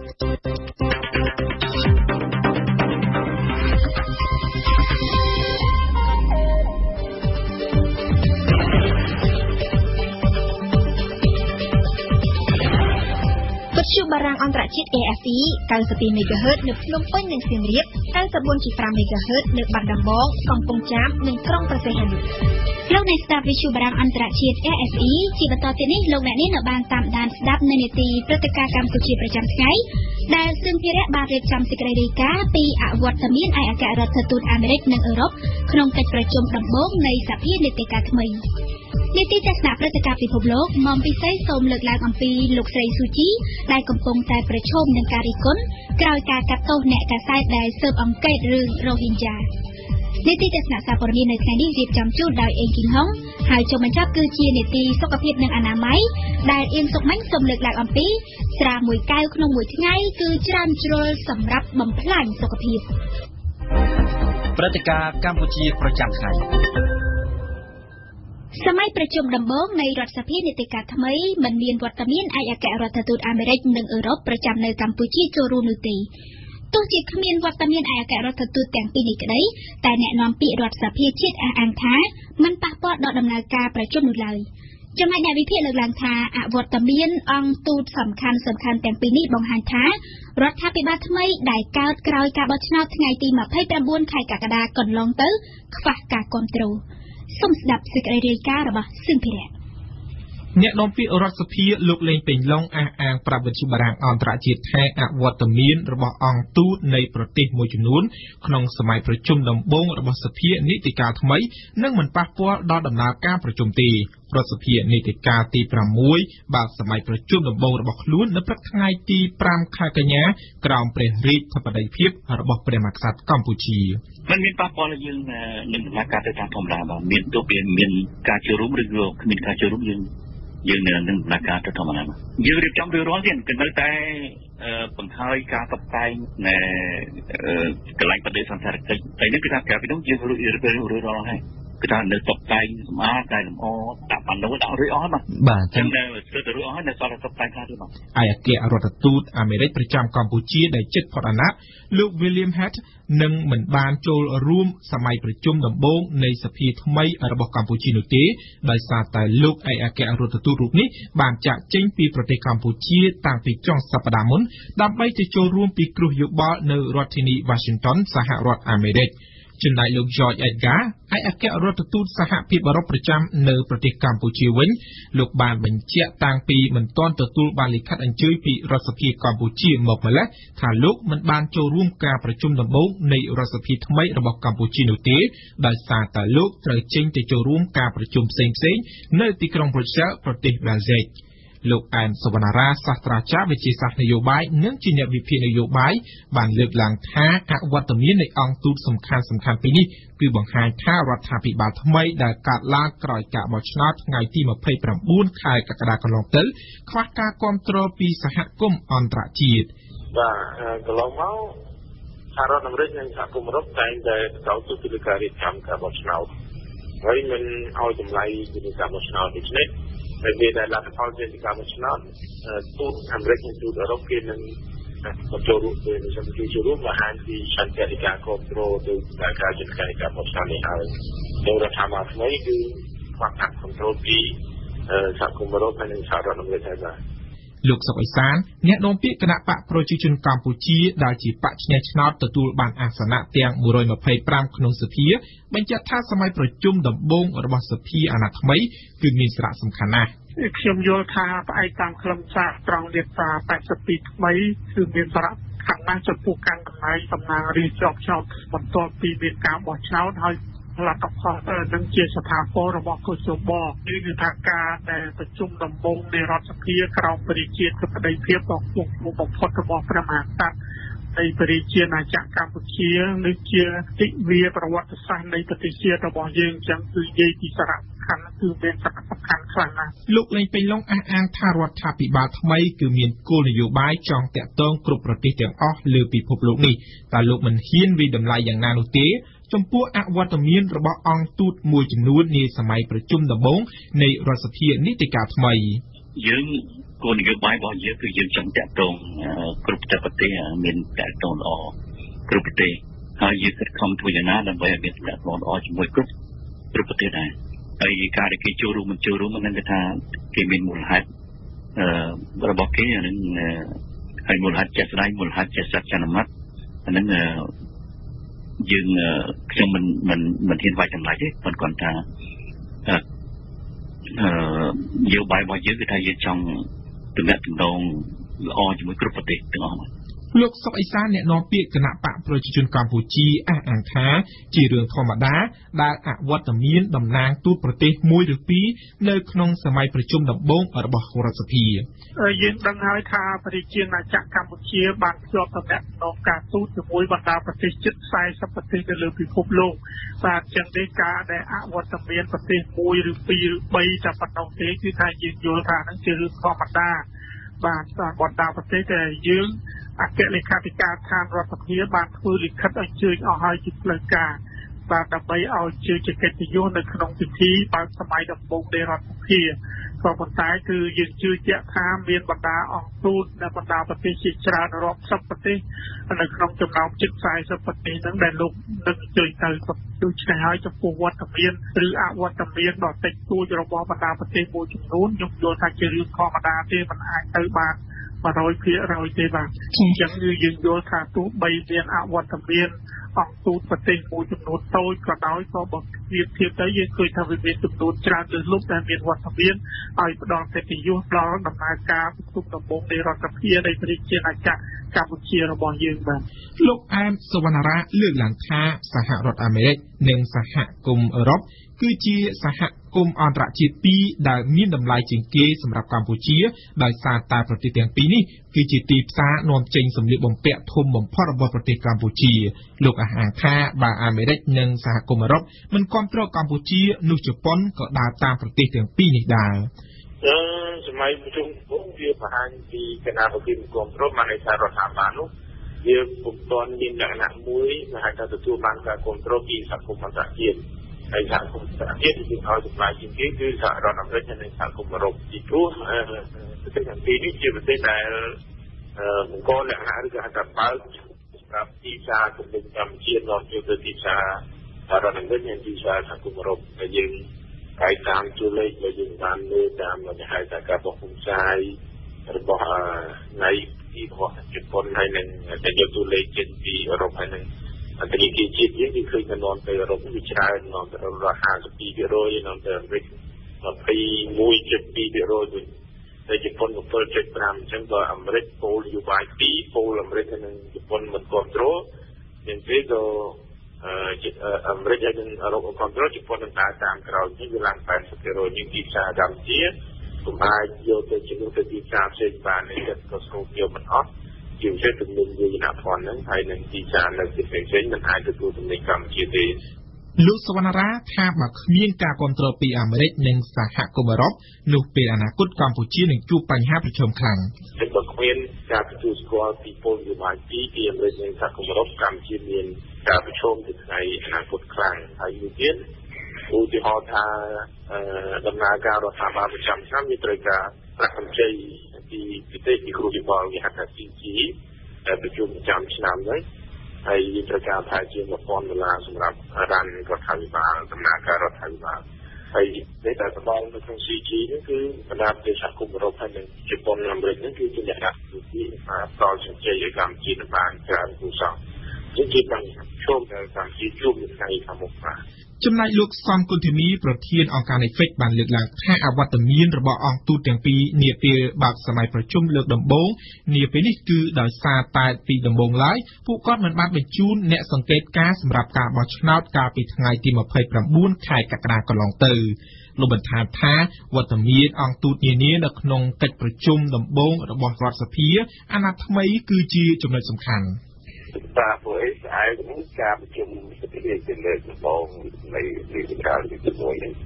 S5: វិទ្យុបារាំងអន្តរជាតិ AFE 92 MHz នៅភ្នំពេញនិងសៀមរាប 94.5 MHz នៅបាត់ដំបងកំពង់ចាមនិងក្រុងព្រះសីហនុ
S4: លោកអ្នកស្ដាប់វិទ្យុបារាំងអន្តរជាតិ AFE ជាបន្តទៀតនេះលោកអ្នកនាងនៅបានតាមដានស្ដាប់នៅនាទីព្រឹត្តិការណ៍កម្ពុជាប្រចាំថ្ងៃដែលសឹងភារៈបានរៀបចំសេចក្តីរាយការណ៍ពីអវត្តមានឯកអគ្គរដ្ឋទូតអាមេរិកនិងអឺរ៉ុបក្នុងកិច្ចប្រជុំដំបូងនៃសភានីតិកាថ្មីនីតិទស្សនៈព្រឹត្តិការណ៍ពិភពលោកមកពិសេសសូមលើកឡើងអំពីលោកស្រីស៊ូជីដែលកំពុងតែប្រឈមនឹងការរិះគន់ក្រោយការកាត់ទោសអ្នកកាសែតដែលស៊ើបអង្កេតរឿងរ៉ូហីញ៉ានីតិទស្សនៈសារព័ត៌មាននៅថ្ងៃនេះរៀបចំជូនដោយអេងគីងហុងហើយចុងបញ្ចប់គឺជានីតិសុខភាពនិងអនាម័យដែលអៀងសុកម៉ាញ់សូមលើកឡើងអំពីស្រាមួយកែវក្នុងមួយថ្ងៃគឺច្រើនជ្រុលសម្រាប់បំផ្លាញសុខភាព
S7: ព្រឹត្តិការណ៍កម្ពុជាប្រចាំថ្ងៃ
S4: សម័យប្រជុំដំបូងនៃរដ្ឋសភានីតិកាថ្មីមិនមានវត្តមានឯកអគ្គរដ្ឋទូតអាមេរិកនិងអឺរ៉ុបប្រចាំនៅកម្ពុជាចូលរួមនោះទេទោះជាគ្មានវត្តមានឯកអគ្គរដ្ឋទូតទាំងពីរនេះក្តីតែអ្នកនាំពាក្យរដ្ឋសភាជាតិអះអាងថាមិនប៉ះពាល់ដល់ដំណើរការប្រជុំនោះឡើយចំណែកអ្នកវិភាគលើកឡើងថាអវត្តមានអង្គទូតសំខាន់ទាំងពីរនេះបង្ហាញថារដ្ឋាភិបាលថ្មីដែលកើតក្រោយការបោះឆ្នោតថ្ងៃទី29ខែកក្កដាកន្លងទៅខ្វះការគ្រប់គ្រងសូមស្ដាប់សេចក្តីរាយការណ៍របស់សឹងភិរៈ
S8: អ្នកនាំពាក្យរដ្ឋសភាលោកលេងពេញឡុងអះអាងប្រាប់វិទ្យុបារាំងអន្តរជាតិថាអវត្តមានរបស់អង្គទូតនៃប្រទេសមួយចំនួនក្នុងសម័យប្រជុំដំបូងរបស់សភានីតិកាថ្មីនឹងមិនប៉ះពាល់ដល់ដំណើរការប្រជុំទេរដ្ឋសភានីតិកាទី6បើកសម័យប្រជុំដំបូងរបស់ខ្លួននៅព្រឹកថ្ងៃទី5ខែកញ្ញាក្រោមព្រះរាជធិបតីភាពរបស់ព្រះមហាក្សត្រកម្ពុជា
S9: มันមានប៉ះពាល់យើងនឹងដំណើរការទៅតាមធម្មតាបាទមានទោះបីមានការចូលរួមឬក៏គ្មានការចូលរួមយើងនៅនឹងដំណើរការទៅធម្មតាបាទយើងរៀបចំរួចរាល់ទៀតគឺនៅតែបង្ហើយការតបតែងនៅកន្លែងបដិសន្តារកិច្ចតែនេះគឺថាក្រៅពីនោះយើងរួចរាល់ហើយគឺថានៅតបតែងសម្អាតតែលម្អដាក់បណ្ដោះដាក់រួចអស់
S8: បាទ
S9: ចឹងនៅស្ទើរតែរួចអស់ហើយនៅសល់តែតបតែងខ្លះទៀតបាទ
S8: ឯកអគ្គរដ្ឋទូតអាមេរិកប្រចាំកម្ពុជាដែលជិតផុតអាណត្តិលោក William Hatt នឹងមិនបានចូលរួមសម័យប្រជុំដំបូងនៃសភាថ្មីរបស់កម្ពុជានោះទេដោយសារតែលោកឯកអគ្គរដ្ឋទូតរូបនេះបានចាកចេញពីប្រទេសកម្ពុជាតាំងពីចុងសប្តាហ៍មុនដើម្បីទៅចូលរួមពិគ្រោះយោបល់នៅរដ្ឋធានី Washington សហរដ្ឋអាមេរិកចំណែកលោក George Edgar ឯកអគ្គរដ្ឋទូតសហភាពអឺរ៉ុបប្រចាំនៅប្រទេសកម្ពុជាវិញលោកបានបញ្ជាក់តាំងពីមិនទាន់ទទួលបានលិខិតអញ្ជើញពីរដ្ឋសភាកម្ពុជាមកម្ល៉េះថាលោកមិនបានចូលរួមការប្រជុំដំបូងនៃរដ្ឋសភាថ្មីរបស់កម្ពុជានោះទេដោយសារតែលោកត្រូវចេញទៅចូលរួមការប្រជុំផ្សេងៗនៅទីក្រុង Brussels ប្រទេសបែលហ្សិកលោកអែមសវណ្ណារាសាស្ត្រាចារ្យវិទ្យាសាស្ត្រនយោបាយនិងជាអ្នកវិភាគនយោបាយបានលើកឡើងថាអវត្តមាននៃអង្គទូតសំខាន់ពីរនេះគឺបង្ហាញថារដ្ឋាភិបាលថ្មីដែលកើតឡើងក្រោយការបោះឆ្នោតថ្ងៃទី29ខែកក្កដាកន្លងទៅខ្វះការគ្រប់គ្រងពីសហគមន៍អន្តរជាតិ
S10: បាទកន្លងមកសហរដ្ឋអាមេរិកនិងសហគមន៍អឺរ៉ុបតែងតែបន្តទូតទៅការរៀបចំការបោះឆ្នោតហើយមិនឲ្យតម្លៃពីការបោះឆ្នោតដូចនេះតែពេលដែលលទ្ធផលជាការបោះឆ្នោតទូតអាមេរិកនិងទូតអឺរ៉ុបគេនឹងចូលរួមទៅនឹងសម្ភារចូលរួមបង្ហាញពីសន្តិភាពគ្រប់គ្រងទៅការចាត់ការការបោះឆ្នោតនេះហើយដោយរដ្ឋាភិបាលថ្មីគឺខ្វះការគ្រប់គ្រងពីសហគមន៍អឺរ៉ុបហើយនិងសហរដ្ឋអាមេរិកហើយបាទ
S8: លោកសុកអេសានអ្នកនាំពាក្យគណៈបកប្រជាជនកម្ពុជាដែលជាបកឈ្នះឆ្នោតទទួលបានអាសនៈទាំង125ក្នុងសភាបញ្ជាក់ថាសម័យប្រជុំដំបូងរបស់សភាអាណត្តិថ្មីគឺមានសារៈសំខាន់ណាស់
S11: ខ្ញុំយល់ថាផ្អែកតាមខ្លឹមសារត្រង់លេខសារ82ថ្មីគឺមានសារៈសំខាន់ណាស់ចំពោះការតំណែងតំណាងរាស្ត្រជាប់ឆ្នោតបន្ទាប់ពីមានការបោះឆ្នោតហើយលទ្ធផលនឹងជាស្ថាពររបស់កោជបនេះគឺថាការដែលប្រជុំដំបូងនៃរដ្ឋសភាក្រោមបរិយាកាសក្តីភាពដ៏ខ្ពង់ខ្ពស់បំផុតរបស់ព្រះមហាក្សត្រនៃបរិយាណាចក្រកម្ពុជានេះជាទិវាប្រវត្តិសាស្ត្រនៃប្រទេសជាតិរបស់យើងអញ្ចឹងគឺនិយាយពីសារៈសំខាន់គឺមានសារៈសំខាន់ខ្លាំងណាស់
S8: លោកលេងពេញឡុងអះអាងថារដ្ឋាភិបាលថ្មីគឺមានគោលនយោបាយចង់តាក់ទងគ្រប់ប្រទេសទាំងអស់លើពិភពលោកនេះតែលោកមិនហ៊ានវិតម្លៃយ៉ាងណានោះទេចំពោះអវត្តមានរបស់អង្គទូតមួយចំនួននាសម័យប្រជុំដំបូងនៃរដ្ឋសភានីតិកាលថ្មី
S9: យើងគោលនយោបាយរបស់យើងគឺយើងចង់តាក់ទងគ្រប់ប្រទេសមានតាក់ទងល្អគ្រប់ប្រទេសហើយយើងខិតខំធ្វើយ៉ាងណាដើម្បីឲ្យមានតាក់ទងល្អជាមួយគ្រប់ប្រទេសដែរហើយការដែលគេចូលរួមមិនចូលរួមមិនដឹងថាគេមានមូលហេតុរបស់គេអានឹងហើយមូលហេតុជាក់ស្ដែងមូលហេតុជាសច្ចនមត្តអានឹងយើងខ្ញុំមិនហ៊ានវាយតម្លៃទេប៉ុន្តែគាត់ថាយោបាយរបស់យើងគឺថាយើងចង់ទំនាក់ទំនងល្អជាមួយគ្រប់ប្រទេសទាំងអស់
S8: លោកសុកអេសានអ្នកនាំពាក្យគណៈបកប្រជាជនកម្ពុជាអះអាងថាជារឿងធម្មតាដែលអវត្តមានតំណាងទូតប្រទេសមួយឬពីរនៅក្នុងសម័យប្រជុំដំបូងរបស់រដ្ឋសភា
S11: យើងដឹងហើយថាប្រជាណាចក្រកម្ពុជាបានភ្ជាប់តំណែងការទូតជាមួយបណ្ដាប្រទេសជិត40ប្រទេសនៅលើពិភពលោកបាទចឹងទេការដែលអវត្តមានប្រទេសមួយឬពីរឬ3តែប៉ុណ្ណោះទេគឺថាយើងយល់ថានឹងជារឿងធម្មតាបាទបណ្ដាប្រទេសដែលយើងអគ្គលេខាធិការដ្ឋានរដ្ឋសភាបានធ្វើលិខិតអញ្ជើញអស់ហើយជាផ្លូវការបាទដើម្បីឲ្យជឿជាកិត្តិយសនៅក្នុងពិធីបើកសម័យដំបូងនៃរដ្ឋសភាក៏ប៉ុន្តែគឺយើងជឿជាក់ថាមានបណ្ដាអង្គទូតនៅបណ្ដាប្រទេសជាច្រើនរាប់សិបប្រទេសនៅក្នុងចំណោមជិត40ប្រទេសហ្នឹងដែលលោកនឹងអញ្ជើញទៅដូច្នេះហើយចំពោះវត្តមានឬអវត្តមានដ៏តិចតួចរបស់បណ្ដាប្រទេសមួយចំនួនខ្ញុំយល់ថាជារឿងធម្មតាទេមិនអាចទៅបាន100%ទេបាទអញ្ចឹងគឺយើងយល់ថាទោះបីមានអវត្តមានអង្គទូតប្រទេសមួយចំនួនតូចក៏ដោយក៏បើធៀបទៅយើងឃើញថាវាមានចំនួនច្រើនលើសលប់ដែលមានវត្តមានឲ្យផ្ដល់កិត្តិយសដល់ដំណើរការប្រជុំដំបូងនៃរដ្ឋសភានៃប្រជាណាចក្រកម្ពុជារបស់យើងបាទ
S8: លោកអែមសវណ្ណារាលើកឡើងថាសហរដ្ឋអាមេរិកនិងសហគមន៍អឺរ៉ុបគឺជាសហគមន៍អន្តរជាតិពីរដែលមានតម្លៃជាងគេសម្រាប់កម្ពុជាដោយសារតែប្រទេសទាំងពីរនេះគឺជាទីផ្សារនាំចេញសម្លៀកបំពាក់ធំបំផុតរបស់ប្រទេសកម្ពុជាលោកអះអាងថាបើអាមេរិកនិងសហគមន៍អឺរ៉ុបមិនគ្រប់គ្រងកម្ពុជានោះជប៉ុនក៏ដើរតាមប្រទេសទាំងពីរនេះដែរ
S10: សម័យប្រជុំវងវាបង្ហាញពីគណៈប្រតិបត្តិគ្រប់គ្រងមកនៃសាររដ្ឋាភិបាលនោះវាពុំទាន់មានលក្ខណៈមួយដែលហៅថាទទួលបានការគ្រប់គ្រងពីសហគមន៍អន្តរជាតិហើយសហគមន៍អន្តរជាតិគឺឲ្យចម្លើយជាងគេគឺសហរដ្ឋអាមេរិកនិងសហគមន៍អឺរ៉ុបពីព្រោះប្រទេសទាំងពីរនេះជាប្រទេសដែលបង្កលក្ខណៈឬក៏ហៅថាបើកសម្រាប់ទីផ្សារទំនិញកម្ពុជានាំចូលទៅទីផ្សារសហរដ្ឋអាមេរិកនិងទីផ្សារសហគមន៍អឺរ៉ុបដែលយើងកាយតាមជួរលេខដែលយើងបានលើតាមហៅថាការបោះពុម្ពផ្សាយរបស់នៃទីរបស់ជប៉ុនហើយនឹងតែយកទូលេខចេញពីអឺរ៉ុបហើយនឹងអន្តរជាតិជាតិយើងឃើញតែនាំទៅអឺរ៉ុបវាច្រើននាំទៅ52%នាំទៅអាមេរិក21.2%តែជប៉ុន 7.5 អញ្ចឹងក៏អាមេរិកគោលនយោបាយ2គោលអាមេរិកនិងជប៉ុនមិនគ្រប់គ្រងយ៉ាងទេក៏អាមេរិកហើយនិងអឺរ៉ុបគ្រប់គ្រងជប៉ុននឹងដើរតាមក្រោយនេះវាឡើង 80% ជាងទីផ្សារកម្ពុជាកុំអាចយកទៅជំនួសទៅទីផ្សារផ្សេងបាននេះក៏ស្រួលយកមិនអត់ជាពិសេសទំនិញយោធនភ័ណ្ឌហ្នឹងហើយនឹងទីផ្សារនៅទីផ្សេងៗមិនអាចទទួលទំនិញកម្ពុជាទេ
S8: លោកសវណ្ណារាថាបើគ្មានការគ្រប់គ្រងពីអាមេរិកនិងសហគមន៍អឺរ៉ុបនោះពេលអនាគតកម្ពុជានឹងជួបបញ្ហាប្រឈមខ្លាំង
S10: បើគ្មានការទទួលស្គាល់ពីពលរដ្ឋអាមេរិកនិងសហគមន៍អឺរ៉ុបកម្ពុជាមានការប្រឈមទៅថ្ងៃអនាគតខ្លាំងហើយមួយទៀតឧទាហរណ៍ថាដំណើរការរដ្ឋាភិបាលប្រចាំឆ្នាំមានត្រូវការប្រាក់កម្ចីពីប្រទេសពីគ្រូយោបល់គេហៅថា CG ដែលប្រជុំប្រចាំឆ្នាំហ្នឹងហើយយើងត្រូវការថាជា$1000សម្រាប់រ៉ាន់រដ្ឋាភិបាលដំណើរការរដ្ឋាភិបាលហើយនេះតែសម្បងនៅក្នុង CG នេះគឺបណ្ដាប្រទេសសហគមន៍អឺរ៉ុបហើយនិងជប៉ុនអាមេរិកនេះគឺជាអ្នកដាក់ទីផ្សារជំនួយឲ្យកម្ពុជាបានច្រើនគូសងជាបញ្ហាជុំដែលកម្ពុជាជួបនៅថ្ងៃខាងមុខបាទ
S8: ចំណែកលោកសំគុណធីនីប្រធានអង្គការ NEFIC បានលើកឡើងថាអវត្តមានរបស់អង្គទូតទាំងពីរនាពេលបើកសម័យប្រជុំលើកដំបូងនាពេលនេះគឺដោយសារតែពីដំបូងឡើយពួកគាត់មិនបានបញ្ជូនអ្នកសង្កេតការសម្រាប់ការបោះឆ្នោតកាលពីថ្ងៃទី29ខែកក្កដាកន្លងទៅលោកបន្ថែមថាវត្តមានអង្គទូតនានានៅក្នុងកិច្ចប្រជុំដំបូងរបស់រដ្ឋសភាអាណត្តិថ្មីគឺជាចំណុចសំខាន់
S10: បាទព្រោះស្អែកនេះការប្រជុំសភាជាលើកដំបូងនៃវិទ្យាការទី1នេះ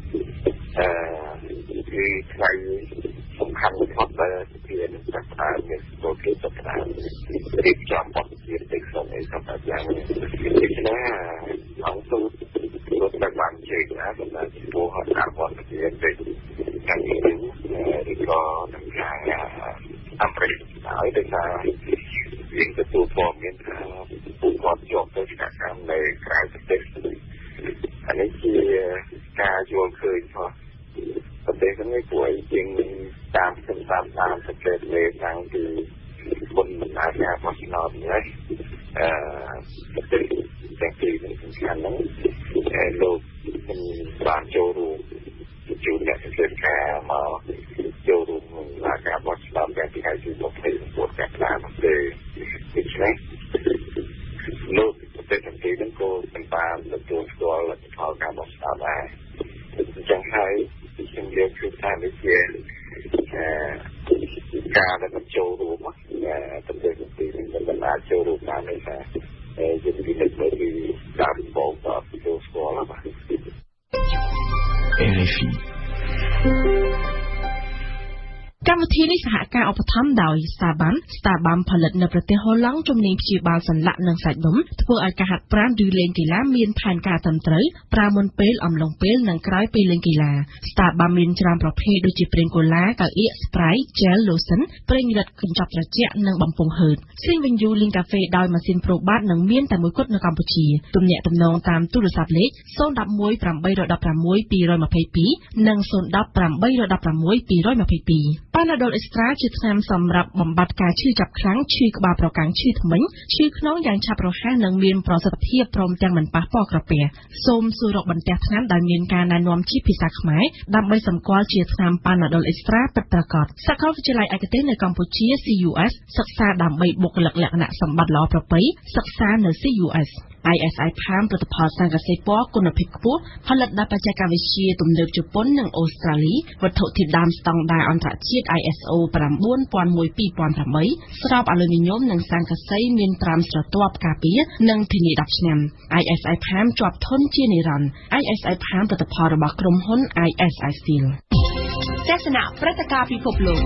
S10: គឺថ្ងៃសំខាន់បំផុតដែលសភានឹងចាប់ផ្ដើមមានចូលគេចាប់ផ្ដើមរៀបចំបទពិសោធន៍ទីក្រុងឯកសារយ៉ាងនេះដូច្នេះអង្គទូតរដ្ឋបាលជ័យណាសម្រាប់ចំពោះការបទពិសោធន៍ទីខាងនេះឬក៏នឹងខាងអាមេរិកហើយដោយសារយើងទទួលព័ត៌មានថាពួកគាត់យកទៅស្នាក់កម្មនៅក្រៅប្រទេសអានេះជាការយល់ឃើញផងប្រទេសនេះពួកឯងជាងតាមសង្កេតលេខខាងពីគុណដំណើរការបោះឆ្នោតនេះប្រទេសទាំងពីរនេះសំខាន់ហ្នឹងលោកបានចូលរួមជួនអ្នកសង្កេតការមកចូលរួមក្នុងការបោះឆ្នោតកាលពីថ្ងៃទី29កក្កដានោះទេដូច្នេះលោកប្រទេសទាំងពីរហ្នឹងក៏បានទទួលស្គាល់លទ្ធផលការបោះឆ្នោតដែរអញ្ចឹងហើយខ្ញុំយល់ឃើញថានេះជាការដែលបញ្ចូលរួមប្រទេសទាំងពីរនេះមិនអាចចូលរួមបានទេថាយើងនិយាយទៅពីការបំពោតទទួលស្គាល់បាទ
S7: RFI
S5: កម្មវិធីនេះសហការឧបត្ថម្ភដោយស្ថាប័នផលិតនៅប្រទេសហូឡង់ជំនាញព្យាបាលសន្លាក់និងសាច់ដុំធ្វើឲ្យការហាត់ប្រាណឬលេងកីឡាមានផែនការត្រឹមត្រូវប្រើមុនពេលអំឡុងពេលនិងក្រោយពេលលេងកីឡាស្ថាប័នមានច្រើនប្រភេទដូចជាប្រេងកូឡាកៅអៀកស្ប្រៃ gel lotion ប្រេងរឹតកញ្ចប់ត្រជាក់និងបំពង់ហឺតស៊ីវិញយូលីងកាហ្វេដោយម៉ាស៊ីនប្រូបាតនឹងមានតែមួយគត់នៅកម្ពុជាទំនាក់ទំនងតាមទូរស័ព្ទលេខ011 816 222និង010 816 222Panadol Extra ជាថ្នាំសម្រាប់បំបាត់ការឈឺចាប់ខ្លាំងឈឺក្បាលប្រកាំងឈឺធ្មេញឈឺខ្នងយ៉ាងឆាប់រហ័សនិងមានប្រសិទ្ធភាពព្រមទាំងមិនប៉ះពាល់ក្រពះសូមសួររកបន្ទះថ្នាំដែលមានការណែនាំជាភាសាខ្មែរដើម្បីសម្គាល់ជាថ្នាំ Panadol Extra ពិតប្រាកដសាកលវិទ្យាល័យឯកទេសនៅកម្ពុជា CUS សិក្សាដើម្បីបុគ្គលិកលក្ខណៈសម្បត្តិល្អប្រពៃសិក្សានៅ CUS ISI Palm ផលិតផលសង្កសីពណ៌គុណភាពខ្ពស់ផលិតដោយបច្ចេកវិទ្យាទំនើបជប៉ុននិងអូស្ត្រាលីវត្ថុធាតុដើមស្តង់ដារអន្តរជាតិ ISO 9001:2008 ស្របអាលូមីញ៉ុមនិងសង្កសីមាន5ស្រទាប់ការពារនិងធានា10ឆ្នាំ ISI Palm ជាប់ធន់ជានិរន្តរ៍ ISI Palm ផលិតផលរបស់ក្រុមហ៊ុន ISI Steel ទស្សនៈព្រឹត្តិការណ៍ពិភពលោក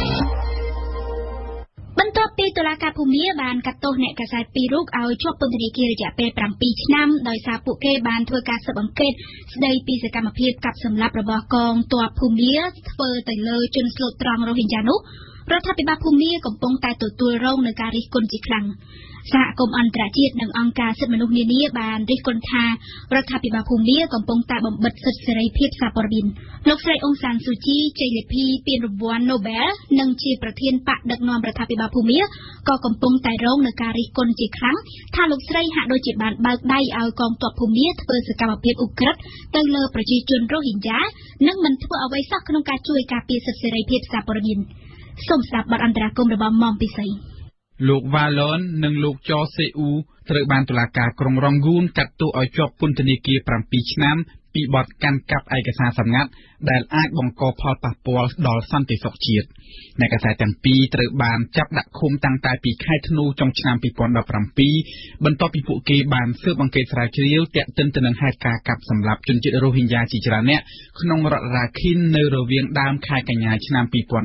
S4: បន្ទាប់ពីតុលាការភូមាបានកាត់ទោសអ្នកកាសែត2រូបឲ្យជាប់ពន្ធនាគាររយៈពេល7ឆ្នាំដោយសារពួកគេបានធ្វើការស៊ើបអង្កេតស្ដីពីសកម្មភាពកាប់សម្លាប់របស់កងទ័ពភូមាធ្វើទៅលើជនស្លូតត្រង់រ៉ូហិញ៉ានោះរដ្ឋាភិបាលភូមាកំពុងតែទទួលរងនឹងការរិះគន់ជាខ្លាំងសហគមន៍អន្តរជាតិនិងអង្គការសិទ្ធិមនុស្សនានាបានរិះគន់ថារដ្ឋាភិបាលភូមាកំពុងតែបំបិទសិទ្ធិសេរីភាពសារព័ត៌មានលោកស្រីអ៊ុងសានស៊ូជីជ័យលាភីពានរង្វាន់ Nobel និងជាប្រធានបកដឹកនាំរដ្ឋាភិបាលភូមាក៏កំពុងតែរងនឹងការរិះគន់ជាខ្លាំងថាលោកស្រីហាក់ដូចជាបានបើកដៃឲ្យកងទ័ពភូមាធ្វើសកម្មភាពឧក្រិដ្ឋទៅលើប្រជាជនរ៉ូហិញ៉ានិងមិនធ្វើអ្វីសោះក្នុងការជួយការពារសិទ្ធិសេរីភាពសារព័ត៌មានសូមស្ដាប់បទអន្តរាគមន៍របស់ម៉មពិសី
S6: លោកវ៉ាឡននិងលោកចសេអ៊ូត្រូវបានតុលាការក្រុងរ៉ុងហ្គូនកាត់ទោសឲ្យជាប់ពន្ធនាគារ7ឆ្នាំពីពីបទកាន់កាប់ឯកសារសម្ងាត់ដែលអាចបង្កផលប៉ះពាល់ដល់សន្តិសុខជាតិអ្នកកាសែតទាំងពីរត្រូវបានចាប់ដាក់ឃុំតាំងតែពីខែធ្នូចុងឆ្នាំ2017បន្ទាប់ពីពួកគេបានស៊ើបអង្កេតស្រាវជ្រាវទាក់ទិនទៅនឹងហេតុការណ៍កាប់សម្លាប់ជនជាតិរ៉ូហិញយ៉ាជាច្រើនអ្នកក្នុងរដ្ឋរាខិននៅរវាងដើមខែកញ្ញាឆ្នាំ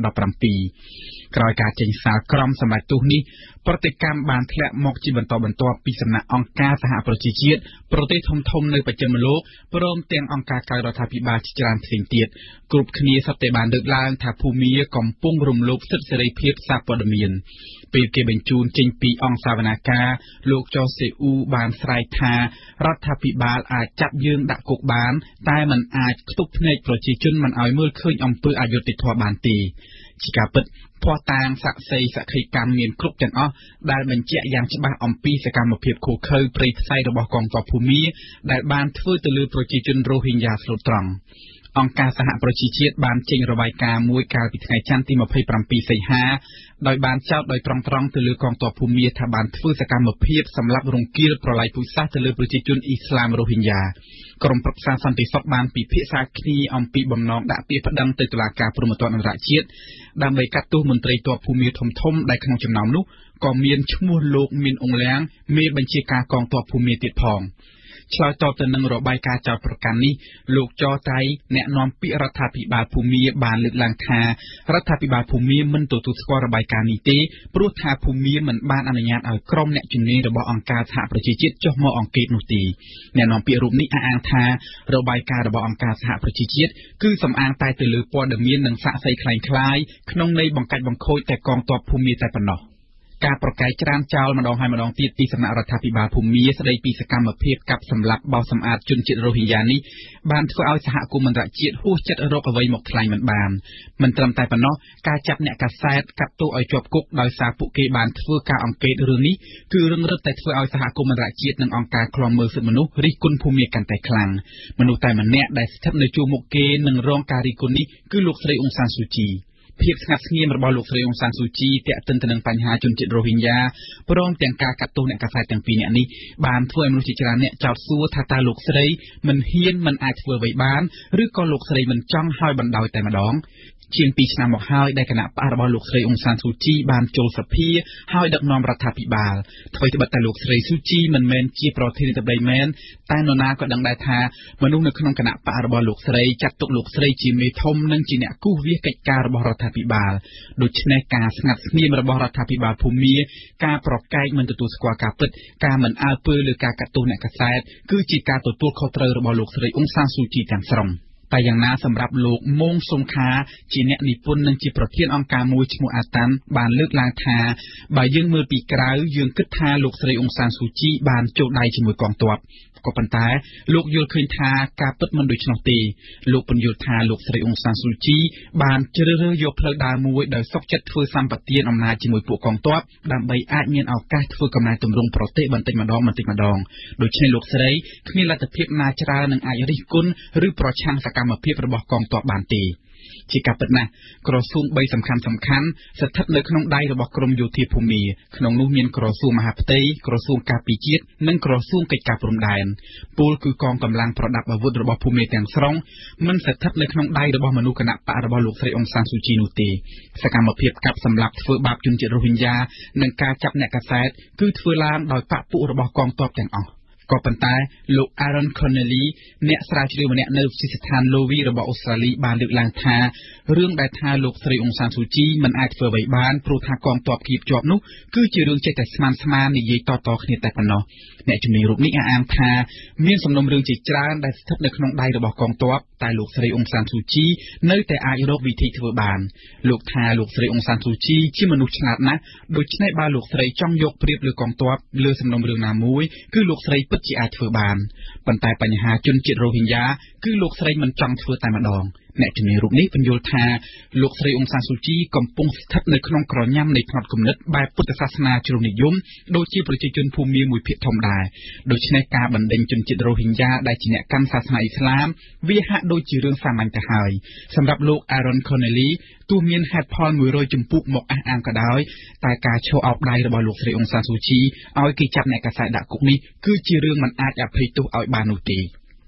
S6: 2017ក្រោយការចេញសារក្រមសម្រាប់ទោសនេះប្រតិកម្មបានធ្លាក់មកជាបន្តបន្ទាប់ពីសំណាក់អង្គការសហប្រជាជាតិប្រទេសធំៗនៅបស្ចិមលោកព្រមទាំងអង្គការក្រៅរដ្ឋាភិបាលជាច្រើនផ្សេងទៀតគ្រប់គ្នាសុទ្ធតែបានលើកឡើងថាភូមាកំពុងរំលោភសិទ្ធិសេរីភាពសារព័ត៌មានពេលគេបញ្ជូនចេញពីអង្គសាវនាការលោកចោសេអ៊ូបានស្រែកថារដ្ឋាភិបាលអាចចាប់យើងដាក់គុកបានតែมันអាចខ្ទប់ភ្នែកប្រជាជនមិនឲ្យមើលឃើញអំពើអយុត្តិធម៌បានទេជាការពិតភ័ស្តុតាងសាក្សីសក្ខីកម្មមានគ្រប់ទាំងអស់ដែលបញ្ជាក់យ៉ាងច្បាស់អំពីសកម្មភាពឃោរឃៅព្រៃផ្សៃរបស់កងទ័ពភូមាដែលបានធ្វើទៅលើប្រជាជនរ៉ូហិញយ៉ាស្លូតត្រង់អង្គការសហប្រជាជាតិបានចេញរបាយការណ៍មួយកាលពីថ្ងៃច័ន្ទទី27សីហាដោយបានចោទដោយត្រង់ទៅលើកងទ័ពភូមាថាបានធ្វើសកម្មភាពសម្លាប់រង្គាលប្រល័យពូជសាសន៍ទៅលើប្រជាជនអ៊ីស្លាមរ៉ូហិញយ៉ាក្រុមប្រឹក្សាសន្តិសុខបានពិភាក្សាគ្នាអំពីបំណងដាក់ពាក្យប្តឹងទៅតុលាការព្រហ្មទណ្ឌអន្តរជាតិដើម្បីកាត់ទោសមន្ត្រីទ័ពភូមាធំៗដែលក្នុងចំណោមនោះក៏មានឈ្មោះលោកមានអង្លៀងមេបញ្ជាការកងទ័ពភូមាទៀតផងឆ្លើយតបទៅនឹងរបាយការណ៍ចោទប្រកាន់នេះលោកចតៃអ្នកនាំពាក្យរដ្ឋាភិបាលភូមាបានលើកឡើងថារដ្ឋាភិបាលភូមាមិនទទួលស្គាល់របាយការណ៍នេះទេព្រោះថាភូមាមិនបានអនុញ្ញាតឲ្យក្រុមអ្នកជំនាញរបស់អង្គការសហប្រជាជាតិចុះមកអង្កេតនោះទេអ្នកនាំពាក្យរូបនេះអះអាងថារបាយការណ៍របស់អង្គការសហប្រជាជាតិគឺសំអាងតែទៅលើព័ត៌មាននិងសាក្សីคล้ายៗក្នុងន័យបង្កាច់បង្ខូចតែកងទ័ពភូមាតែប៉ុណ្ណោះការប្រកែកច្រានចោលម្ដងហើយម្ដងទៀតពីសំណាក់រដ្ឋាភិបាលភូមាស្ដីពីសកម្មភាពកាប់សម្លាប់បោសសម្អាតជនជាតិរ៉ូហិញយ៉ានេះបានធ្វើឲ្យសហគមន៍អន្តរជាតិហួសចិត្តរកអ្វីមកថ្លែងមិនបានមិនត្រឹមតែប៉ុណ្ណោះការចាប់អ្នកកាសែតកាត់ទោសឲ្យជាប់គុកដោយសារពួកគេបានធ្វើការអង្កេតរឿងនេះគឺរឿងរឹតតែធ្វើឲ្យសហគមន៍អន្តរជាតិនិងអង្គការឃ្លាំមើលសិទ្ធិមនុស្សរិះគន់ភូមាកាន់តែខ្លាំងមនុស្សតែម្នាក់ដែលស្ថិតនៅជួរមុខគេនឹងរងការរិះគន់នេះគឺលោកស្រីអ៊ុងសានស៊ូជីភាពស្ងាត់ស្ងៀមរបស់លោកស្រីអ៊ុងសានស៊ូជីទាក់ទិនទៅនឹងបញ្ហាជនជាតិរ៉ូហិញយ៉ាព្រមទាំងការកាត់ទោសអ្នកកាសែតទាំងពីរនាក់នេះបានធ្វើឲ្យមនុស្សជាច្រើនអ្នកចោទសួរថាតើលោកស្រីមិនហ៊ានមិនអាចធ្វើអ្វីបានឬក៏លោកស្រីមិនចង់ឲ្យបណ្ដោយតែម្ដងជាង2ឆ្នាំមកហើយដែលគណៈបករបស់លោកស្រីអ៊ុងសានស៊ូជីបានចូលសភាហើយដឹកនាំរដ្ឋាភិបាលអ្វីត្បិតតែលោកស្រីស៊ូជីមិនមែនជាប្រធានាធិបតីមែនតែនរណាក៏ដឹងដែរថាមនុស្សនៅក្នុងគណៈបករបស់លោកស្រីចាត់ទុកលោកស្រីជាមេធំនិងជាអ្នកគូសវាសកិច្ចការរបស់រដ្ឋាភិបាលដូច្នេះការស្ងាត់ស្ងៀមរបស់រដ្ឋាភិបាលភូមាការប្រកែកមិនទទួលស្គាល់ការពិតការមិនអើពើលើការកាត់ទោសអ្នកកាសែតគឺជាការទទួលខុសត្រូវរបស់លោកស្រីអ៊ុងសានស៊ូជីទាំងស្រុងតែយ៉ាងណាសម្រាប់លោកម៉ុងសុងខាជាអ្នកនិពន្ធនិងជាប្រធានអង្គការមួយឈ្មោះអាតាន់បានលើកឡើងថាបើយើងមើលពីក្រៅយើងគិតថាលោកស្រីអ៊ុងសានស៊ូជីបានចូលដៃជាមួយកងទ័ពក៏ប៉ុន្តែលោកយល់ឃើញថាការពិតមិនដូច្នោះទេលោកពន្យល់ថាលោកស្រីអ៊ុងសានស៊ូជីបានជ្រើសរើសយកផ្លូវដើរមួយដោយសុខចិត្តធ្វើសម្បទានអំណាចជាមួយពួកកងទ័ពដើម្បីអាចមានឱកាសធ្វើកំណែទម្រង់ប្រទេសបន្តិចម្ដងដូច្នេះលោកស្រីគ្មានលទ្ធភាពណាច្រើននឹងអាចរិះគន់ឬប្រឆាំងសកម្មភាពរបស់កងទ័ពបានទេជាការពិតណាស់ក្រសួង3សំខាន់ស្ថិតនៅក្នុងដៃរបស់ក្រមយោធាភូមាក្នុងនោះមានក្រសួងមហាផ្ទៃក្រសួងការពារជាតិនិងក្រសួងកិច្ចការព្រំដែនពលគឺកងកម្លាំងប្រដាប់អាវុធរបស់ភូមាទាំងស្រុងមិនស្ថិតនៅក្នុងដៃរបស់មនុស្សគណៈបករបស់លោកស្រីអ៊ុងសានស៊ូជីនោះទេសកម្មភាពកាប់សម្លាប់ធ្វើបាបជនជាតិរ៉ូហិញយ៉ានិងការចាប់អ្នកកាសែតគឺធ្វើឡើងដោយបកពួករបស់កងទ័ពទាំងអស់ក៏ប៉ុន្តែលោក Aaron Connelly អ្នកស្រាវជ្រាវម្នាក់នៅវិទ្យាស្ថាន Lowy របស់អូស្ត្រាលីបានលើកឡើងថារឿងដែលថាលោកស្រីអ៊ុងសានស៊ូជីមិនអាចធ្វើអ្វីបានព្រោះថាកងទ័ពគៀបជាប់នោះគឺជារឿងចេះតែស្មាននិយាយតគ្នាតែប៉ុណ្ណោះអ្នកជំនាញរូបនេះអះអាងថាមានសំណុំរឿងជាច្រើនដែលស្ថិតនៅក្នុងដៃរបស់កងទ័ពតែលោកស្រីអ៊ុងសានស៊ូជីនៅតែអាចរកវិធីធ្វើបានលោកថាលោកស្រីអ៊ុងសានស៊ូជីជាមនុស្សឆ្លាតណាស់ដូច្នេះបើលោកស្រីចង់យកប្រៀបលើកងទ័ពលើសំណុំរឿងណាមួយគឺលោកស្រីពិតជាអាចធ្វើបានប៉ុន្តែបញ្ហាជនជាតិរ៉ូហិញយ៉ាគឺលោកស្រីមិនចង់ធ្វើតែម្ដងអ្នកជំនាញរូបនេះពន្យល់ថាលោកស្រីអ៊ុងសានស៊ូជីកំពុងស្ថិតនៅក្នុងក្រញាំនៃផ្នត់គំនិតបែបពុទ្ធសាសនាជ្រុលនិយមដូចជាប្រជាជនភូមាមួយភាគធំដែរដូច្នេះការបណ្ដេញជនជាតិរ៉ូហិញយ៉ាដែលជាអ្នកកាន់សាសនាអ៊ីស្លាមវាហាក់ដូចជារឿងសាមញ្ញទៅហើយសម្រាប់លោក Aaron Connelly ទោះមានហេតុផល100ជំពូកមកអះអាងក៏ដោយតែការឈរអោបដៃរបស់លោកស្រីអ៊ុងសានស៊ូជីឲ្យគេចាប់អ្នកកាសែតដាក់គុកនេះគឺជារឿងមិនអាចអភ័យទោសឲ្យបាននោះទេ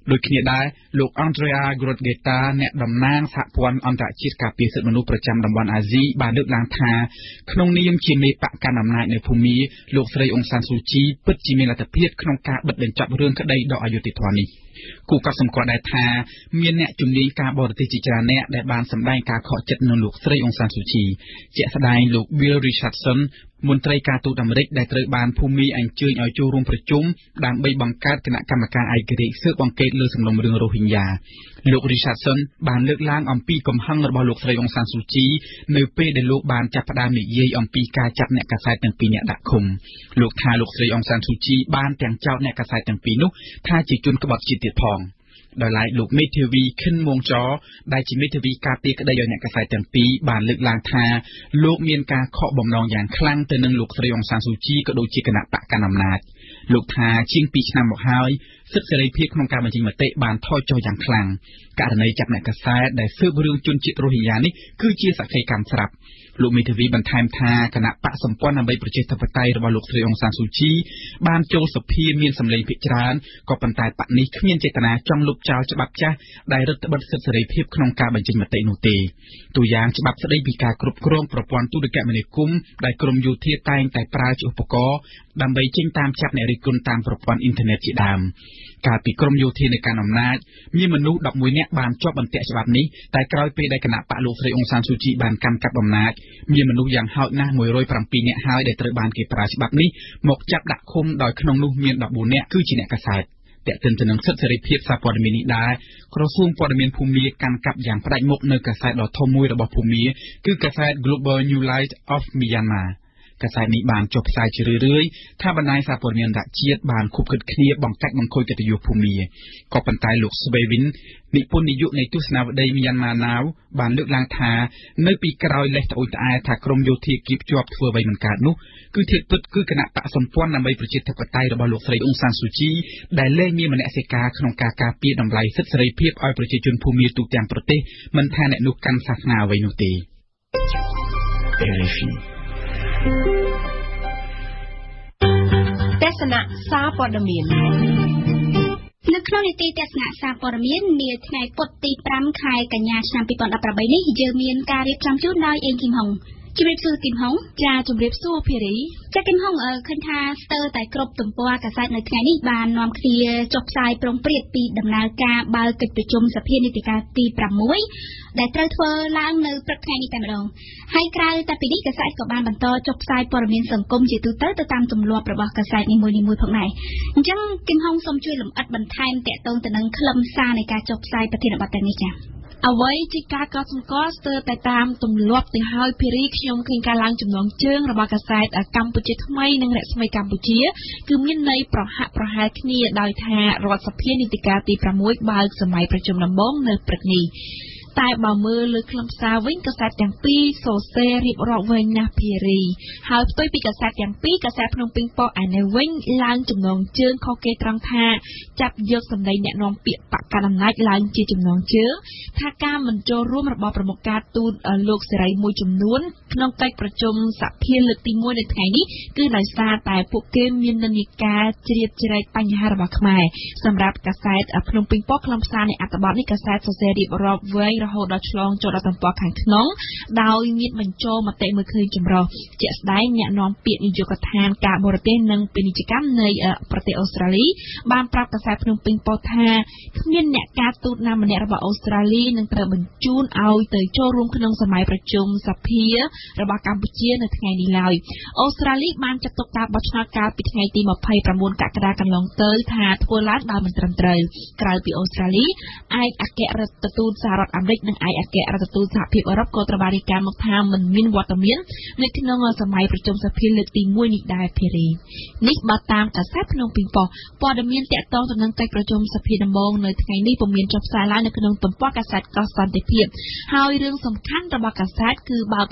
S6: ដោយគ្នាដែរលោក Andrea Grodgeta អ្នកតំណាងសហព័ន្ធអន្តរជាតិការពារសិទ្ធិមនុស្សប្រចាំតំបន់អាស៊ីបានលើកឡើងថាក្នុងនាមជាមេបកកណ្ដាលអំណាចនៅភូមាលោកស្រីអ៊ុងសានស៊ូជីពិតជាមានលទ្ធភាពក្នុងការបិទបញ្ចប់រឿងក្តីដ៏អយុត្តិធម៌នេះគូកត់សម្គាល់ដែរថាមានអ្នកជំនាញការបរទេសជាច្រើនអ្នកដែលបានសម្ដែងការខកចិត្តនឹងលោកស្រីអ៊ុងសានស៊ូជីជាក់ស្ដែងលោក Bill Richardson មន្ត្រីការទូតអាមេរិកដែលត្រូវបានភូមិអញ្ជើញឲ្យចូលរួមប្រជុំដើម្បីបង្កើតគណៈកម្មការឯករាជ្យស៊ើបអង្កេតលើសំណុំរឿងរ៉ូហិញយ៉ាលោក Richardson បានលើកឡើងអំពីកំហឹងរបស់លោកស្រីអ៊ុងសានស៊ូជីនៅពេលដែលលោកបានចាប់ផ្ដើមនិយាយអំពីការចាប់អ្នកកាសែតទាំងពីរអ្នកដាក់ឃុំលោកថាលោកស្រីអ៊ុងសានស៊ូជីបានទាំងចោទអ្នកកាសែតទាំងពីរនោះថាជាជនក្បត់ជាតិទៀតផងដោយឡែកលោកមេធាវីខិនមួងចោដែលជាមេធាវីការពារក្តីឲ្យអ្នកកាសែតទាំងពីរបានលើកឡើងថាលោកមានការខកបំណងយ៉ាងខ្លាំងទៅនឹងលោកស្រីអ៊ុងសានស៊ូជីក៏ដូចជាគណៈបកកណ្ដាលអំណាចលោកថាជាង2ឆ្នាំមកហើយសិទ្ធិសេរីភាពក្នុងការបញ្ចេញមតិបានថយចុះយ៉ាងខ្លាំងករណីចាប់អ្នកកាសែតដែលស៊ើបរឿងជនជាតិរ៉ូហិញយ៉ានេះគឺជាសក្ខីកម្មស្រាប់លោកមេធាវីបន្ថែមថាគណៈបកសម្ព័ន្ធដើម្បីប្រជាធិបតេយ្យរបស់លោកស្រីអ៊ុងសានស៊ូជីបានចូលសភាមានសម្លេងភាគច្រើនក៏ប៉ុន្តែបកនេះគ្មានចេតនាចង់លុបចោលច្បាប់ចាស់ដែលរឹតបន្តឹងសិទ្ធិសេរីភាពក្នុងការបញ្ចេញមតិនោះទេទូយ៉ាងច្បាប់ស្តីពីការគ្រប់គ្រងប្រព័ន្ធទូរគមនាគមន៍ដែលក្រមយោធាតែងតែប្រើជាឧបករណ៍ដើម្បីចេញតាមចាប់អ្នករិះគន់តាមប្រព័ន្ធអ៊ីនធឺណិតជាដើមកាលពីក្រមយោធានៃការអំណាចមានមនុស្ស11នាក់បានជាប់បន្ទាក់ច្បាប់នេះតែក្រោយពេលដែលគណៈបកលោកស្រីអ៊ុងសានស៊ូជីបានកាន់កាប់អំណាចមានមនុស្សយ៉ាងហោចណាស់107នាក់ហើយដែលត្រូវបានគេប្រើច្បាប់នេះមកចាប់ដាក់ឃុំដោយក្នុងនោះមាន14នាក់គឺជាអ្នកកាសែតតែកតិនទៅនឹងសិទ្ធិសេរីភាពសារព័ត៌មាននេះដែរក្រសួងព័ត៌មានភូមាកាន់កាប់យ៉ាងផ្ដាច់មុខនៅកាសែតដ៏ធំមួយរបស់ភូមាគឺកាសែត Global New Light of Myanmarកាសែតនេះបានចុះផ្សាយជារឿយៗថាបណ្ដាញសារព័ត៌មានអន្តរជាតិបានខុបខិតគ្នាបង្កាច់បង្ខូចកិត្តិយសភូមាក៏ប៉ុន្តែលោក Swevin និពន្ធនាយកនៃទស្សនាវដ្តី Myanmar Now បានលើកឡើងថានៅពីក្រោយលេសត្អូញត្អែថាក្រមយោធាគៀបជាប់ធ្វើអ្វីមិនកើតនោះគឺធៀបពិតគឺគណៈបកសម្ព័ន្ធដើម្បីប្រជាធិបតេយ្យរបស់លោកស្រីអ៊ុងសានស៊ូជីដែលលែងមានមនសិការក្នុងការការពារតម្លៃសិទ្ធិសេរីភាពឲ្យប្រជាជនភូមាទូទាំងប្រទេសមិនថាអ្នកនោះកាន់សាសនាអ្វីនោះទេ
S5: ទស្សនៈសារព័ត៌មាន
S4: នៅក្នុងនីតិទស្សនៈសារព័ត៌មាននាថ្ងៃពុធទី5ខែកញ្ញាឆ្នាំ2018នេះយើងមានការរៀបចំជូនដោយអេងគឹមហុងជំរាបសួរគឹមហុង
S5: ចាជំរាបសួរភារី
S4: ចាគឹមហុងឃើញថាស្ទើរតែគ្រប់ទំព័រកាសែតនៅថ្ងៃនេះបាននាំគ្នាចុះផ្សាយប្រងព្រាតពីដំណើរការបើកកិច្ចប្រជុំសភានីតិកាលទី6ដែលត្រូវធ្វើឡើងនៅព្រឹកថ្ងៃនេះតែម្ដងហើយក្រៅតែពីនេះកាសែតក៏បានបន្តចុះផ្សាយព័ត៌មានសង្គមជាទូទៅតាមទម្លាប់របស់កាសែតនីមួយៗផងដែរអញ្ចឹងគឹមហុងសូមជួយលម្អិតបន្ថែមទាក់ទងទៅនឹងខ្លឹមសារនៃការចុះផ្សាយប្រធានបទទាំងនេះចា៎
S5: អ្វីជាការកត់សម្គាល់ស្ទើរតែតាមទម្លាប់ទៅហើយភារីខ្ញុំឃើញការឡើងចំណងជើងរបស់កាសែតកម្ពុជាថ្មីនិងរស្មីកម្ពុជាគឺមានន័យប្រហាក់ប្រហែលគ្នាដោយថារដ្ឋសភានីតិកាលទី6បើកសម័យប្រជុំដំបូងនៅព្រឹកនេះតែបើមើលលើខ្លឹមសារវិញកាសែតទាំងពីរសរសេររៀបរាប់វែងណាស់ភារីហើយផ្ទុយពីកាសែតទាំងពីរកាសែតភ្នំពេញប៉ុស្តិ៍ឯនេះវិញឡើងចំណងជើងខុសគេត្រង់ថាចាប់យកសម្ដីអ្នកនាំពាក្យបកកណ្ដាលអំណាចឡើងជាចំណងជើងថាការមិនចូលរួមរបស់ប្រមុខការទូតលោកសេរីមួយចំនួនក្នុងកិច្ចប្រជុំសភាលើកទី1នៅថ្ងៃនេះគឺដោយសារតែពួកគេមាននិន្នាការជ្រៀតជ្រែកបញ្ហារបស់ខ្មែរសម្រាប់កាសែតភ្នំពេញប៉ុស្តិ៍ខ្លឹមសារនៃអត្ថបទនេះកាសែតសរសេររៀបរាប់វែងរហូតដល់ឆ្លងចូលដល់ទំព័រខាងក្នុងដោយមានបញ្ចូលមតិមើលឃើញចម្រុះជាក់ស្ដែងអ្នកនាំពាក្យនាយកដ្ឋានការបរទេសនិងពាណិជ្ជកម្មនៃប្រទេសអូស្ត្រាលីបានប្រាប់កាសែតភ្នំពេញប៉ុស្តិ៍ថាគ្មានអ្នកការទូតណាម្នាក់របស់អូស្ត្រាលីនឹងត្រូវបញ្ជូនឲ្យទៅចូលរួមក្នុងសម័យប្រជុំសភារបស់កម្ពុជានៅថ្ងៃនេះឡើយអូស្ត្រាលីបានចាត់ទុកការបោះឆ្នោតកាលពីថ្ងៃទី29កក្កដាកន្លងទៅថាធ្វើឡើងដោយមិនត្រឹមត្រូវក្រៅពីអូស្ត្រាលីឯកអគ្គរដ្ឋទូតសហរដ្ឋអាមេរិកនិងឯកអគ្គរដ្ឋទូតសហភាពអឺរ៉ុបក៏ត្រូវបានរាយការណ៍មកថាមិនមានវត្តមាននៅក្នុងសម័យប្រជុំសភាលើកទី1នេះដែរភារីនេះបើតាមកាសែតភ្នំពេញប៉ុស្តិ៍ព័ត៌មានទាក់ទងទៅនឹងកិច្ចប្រជុំសភាដំបូងនៅថ្ងៃនេះពុំមានចុះផ្សាយឡើងនៅក្នុងទំព័រកាសែតកោះសន្តិភាពហើយរឿងសំខាន់របស់កាសែតគឺបើកប្រតិបត្តិការ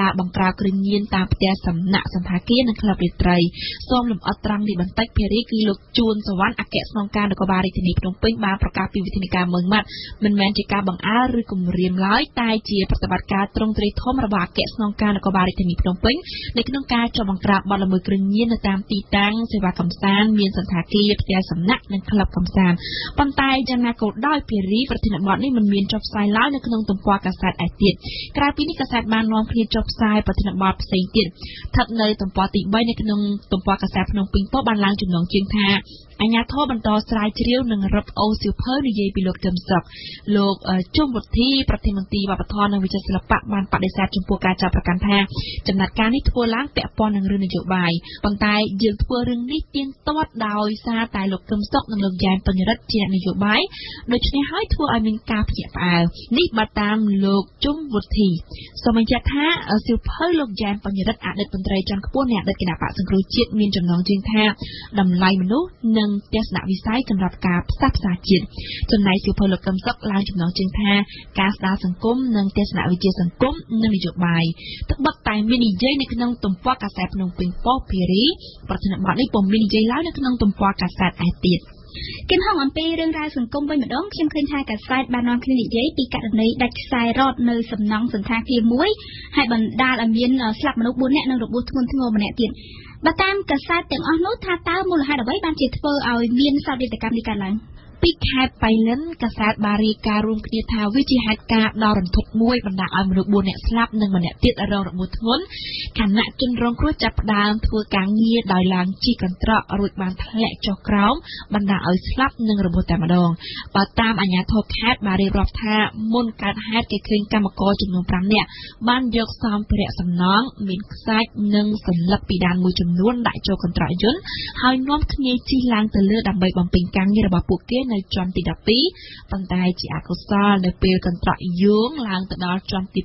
S5: ការបង្ក្រាបគ្រឿងញៀនតាមផ្ទះសំណាក់សន្តាគារនិងក្លឹបរាត្រីសូមលំអិតត្រង់នេះបន្តិចភារីគឺលោកជួនសវណ្ណអគ្គស្នងការនគរបាលរាជធានីភ្នំពេញបានប្រកាសពីវិធានការមើងម៉ាត់មិនមែនជាការបង្អើលឬគំរាមឡើយតែជាប្រតិបត្តិការទ្រង់ទ្រាយធំរបស់អគ្គស្នងការនគរបាលរាជធានីភ្នំពេញនៅក្នុងការចុះបង្ក្រាបបទល្មើសគ្រឿងញៀននៅតាមទីតាំងសេវាកម្សាន្តមានសន្តាគារផ្ទះសំណាក់និងក្លឹបកម្សាន្តប៉ុន្តែយ៉ាងណាក៏ដោយភារីប្រធានបទនេះមិនមានចុះផ្សាយឡើយនៅក្នុងទំព័រកាសែតឯទៀតក្រៅពីនេះកាសែតបាននាំគ្នាចុះផ្សាយប្រធានបទផ្សេងទៀតស្ថិតនៅទំព័រទី3នៅក្នុងទំព័រកាសែតភ្នំពេញប៉ុស្តិ៍បានឡើងចំណងជើងថាអាជ្ញាធរបន្តស្រាវជ្រាវនិងរឹបអូសសៀវភៅនិយាយពីលោកកឹមសុខលោកជុំវុធីប្រធានមន្ត្រីវប្បធម៌និងវិចិត្រសិល្បៈបានបដិសេធចំពោះការចាប់ប្រកាន់ថាចំណាត់ការនេះធ្វើឡើងពាក់ព័ន្ធនឹងរឿងនយោបាយប៉ុន្តែយើងធ្វើរឿងនេះទៀងទាត់ដោយសារតែលោកកឹមសុខនិងលោកយ៉ែនបញ្ញរិទ្ធជានយោបាយដូច្នេះហើយធ្វើឲ្យមានការភ្ញាក់ផ្អើលនេះបើតាមលោកជុំវុធីសូមបញ្ជាក់ថាសៀវភៅលោកយ៉ែនបញ្ញរិទ្ធអតីតមន្ត្រីជាន់ខ្ពស់នៃអតីតគណៈបកសង្គ្រោះជាតិមានចំណងជើងថាតម្លៃមនុស្សនិងទស្សនវិស័យសម្រាប់ការផ្សះផ្សាជាតិចំណែកសៀវភៅលោកកឹមសុខឡើងចំណងជើងថាការស្ដារសង្គមនិងទស្សនវិជ្ជាសង្គមនិងនយោបាយត្បិតតែមាននិយាយនៅក្នុងទំព័រកាសែតភ្នំពេញប៉ុស្តិ៍ភារីប្រធានបទនេះពុំមាននិយាយឡើយនៅក្នុងទំព័រកាសែតឯទៀត
S4: គឹមហងអំពីរឿងរ៉ាវសង្គមវិញម្ដងខ្ញុំឃើញថាកាសែតបាននាំគ្នានិយាយពីករណីដាច់ខ្សែរ៉តនៅសំណង់សន្តាគារមួយហើយបណ្ដាលឲ្យមានស្លាប់មនុស្ស4នាក់និងរបួសធ្ងន់ធ្ងរម្នាក់ទៀតបើតាមកាសែតទាំងអស់នោះថាតើមូលហេតុអ្វីបានជាធ្វើឲ្យមានសោកនាដកម្មនេះកើតឡើងពីខេត្តបៃលិនកាសែតបានរាយការណ៍រួមគ្នាថាវាជាហេតុការណ៍ដ៏រន្ធត់មួយបណ្ដាលឲ្យមនុស្ស4នាក់ស្លាប់និងម្នាក់ទៀតរងរបួសធ្ងន់ខណៈជនរងគ្រោះចាប់ផ្ដើមធ្វើការងារដោយឡើងជិះកន្ត្រករួចបានធ្លាក់ចុះក្រោមបណ្ដាលឲ្យស្លាប់និងរបួសតែម្ដងបើតាមអាជ្ញាធរខេត្តបានរៀបរាប់ថាមុនកើតហេតុគេឃើញកម្មករចំនួន5នាក់បានយកសម្ភារៈសំណង់មានខ្សាច់និងសន្លឹកពីដានមួយចំនួនដាក់ចូលកន្ត្រកយន្តហើយនាំគ្នាជិះឡើងទៅលើដើម្បីបំពេញការងាររបស់ពួកគេនៅជាន់ទី12ប៉ុន្តែជាអកុសលនៅពេលកន្ត្រកយោងឡើងទៅដល់ជាន់ទី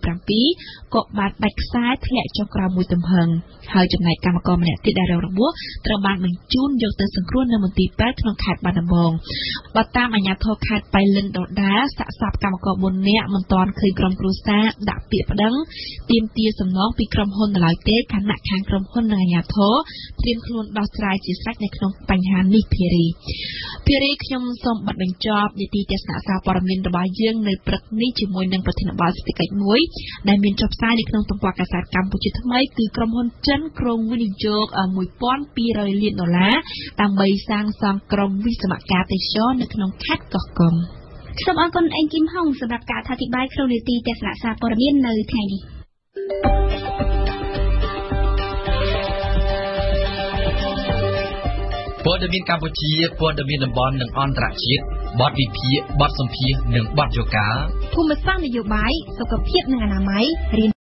S4: 7ក៏បានដាច់ខ្សែធ្លាក់ចុះក្រោមមួយទំហឹងហើយចំណែកកម្មករម្នាក់ទៀតដែលរងរបួសត្រូវបានបញ្ជូនយកទៅសង្គ្រោះនៅមន្ទីរពេទ្យក្នុងខេត្តបាត់ដំបងបើតាមអាជ្ញាធរខេត្តបៃលិនដដែលសាកសពកម្មករ4នាក់មិនទាន់ឃើញក្រុមគ្រួសារដាក់ពាក្យប្តឹងទាមទារសំណងពីក្រុមហ៊ុននៅឡើយទេខណៈខាងក្រុមហ៊ុននិងអាជ្ញាធរត្រៀមខ្លួនដោះស្រាយជាស្រេចនៅក្នុងបញ្ហានេះភារីខ្ញុំសូមបិទបញ្ចប់នីតិទស្សនៈសារព័ត៌មានរបស់យើងនៅព្រឹកនេះជាមួយនឹងប្រធានបទសេដ្ឋកិច្ចមួយដែលមានចុះផ្សាយនៅក្នុងទំព័រកាសែតកម្ពុជាថ្មីគឺក្រុមហ៊ុនចិនក្រុងវិនិយោគ$1,200 លានដើម្បីសាងសង់ក្រុមវិស្វកម្មទេសចរនៅក្នុងខេត្តកោះកុងសូមអរគុណអេងគឹមហុងសម្រាប់ការអធិប្បាយក្នុងនីតិទស្សនៈសារព័ត៌មាននៅថ្ងៃនេះ
S7: ព័ត៌មានកម្ពុជាព័ត៌មានតំបន់និងអន្តរជាតិបទវិភាគបទសម្ភាសន៍និងបទយោការ
S5: ភូមិសាស្ត្រនយោបាយសុខភាពនិងអនាម័យ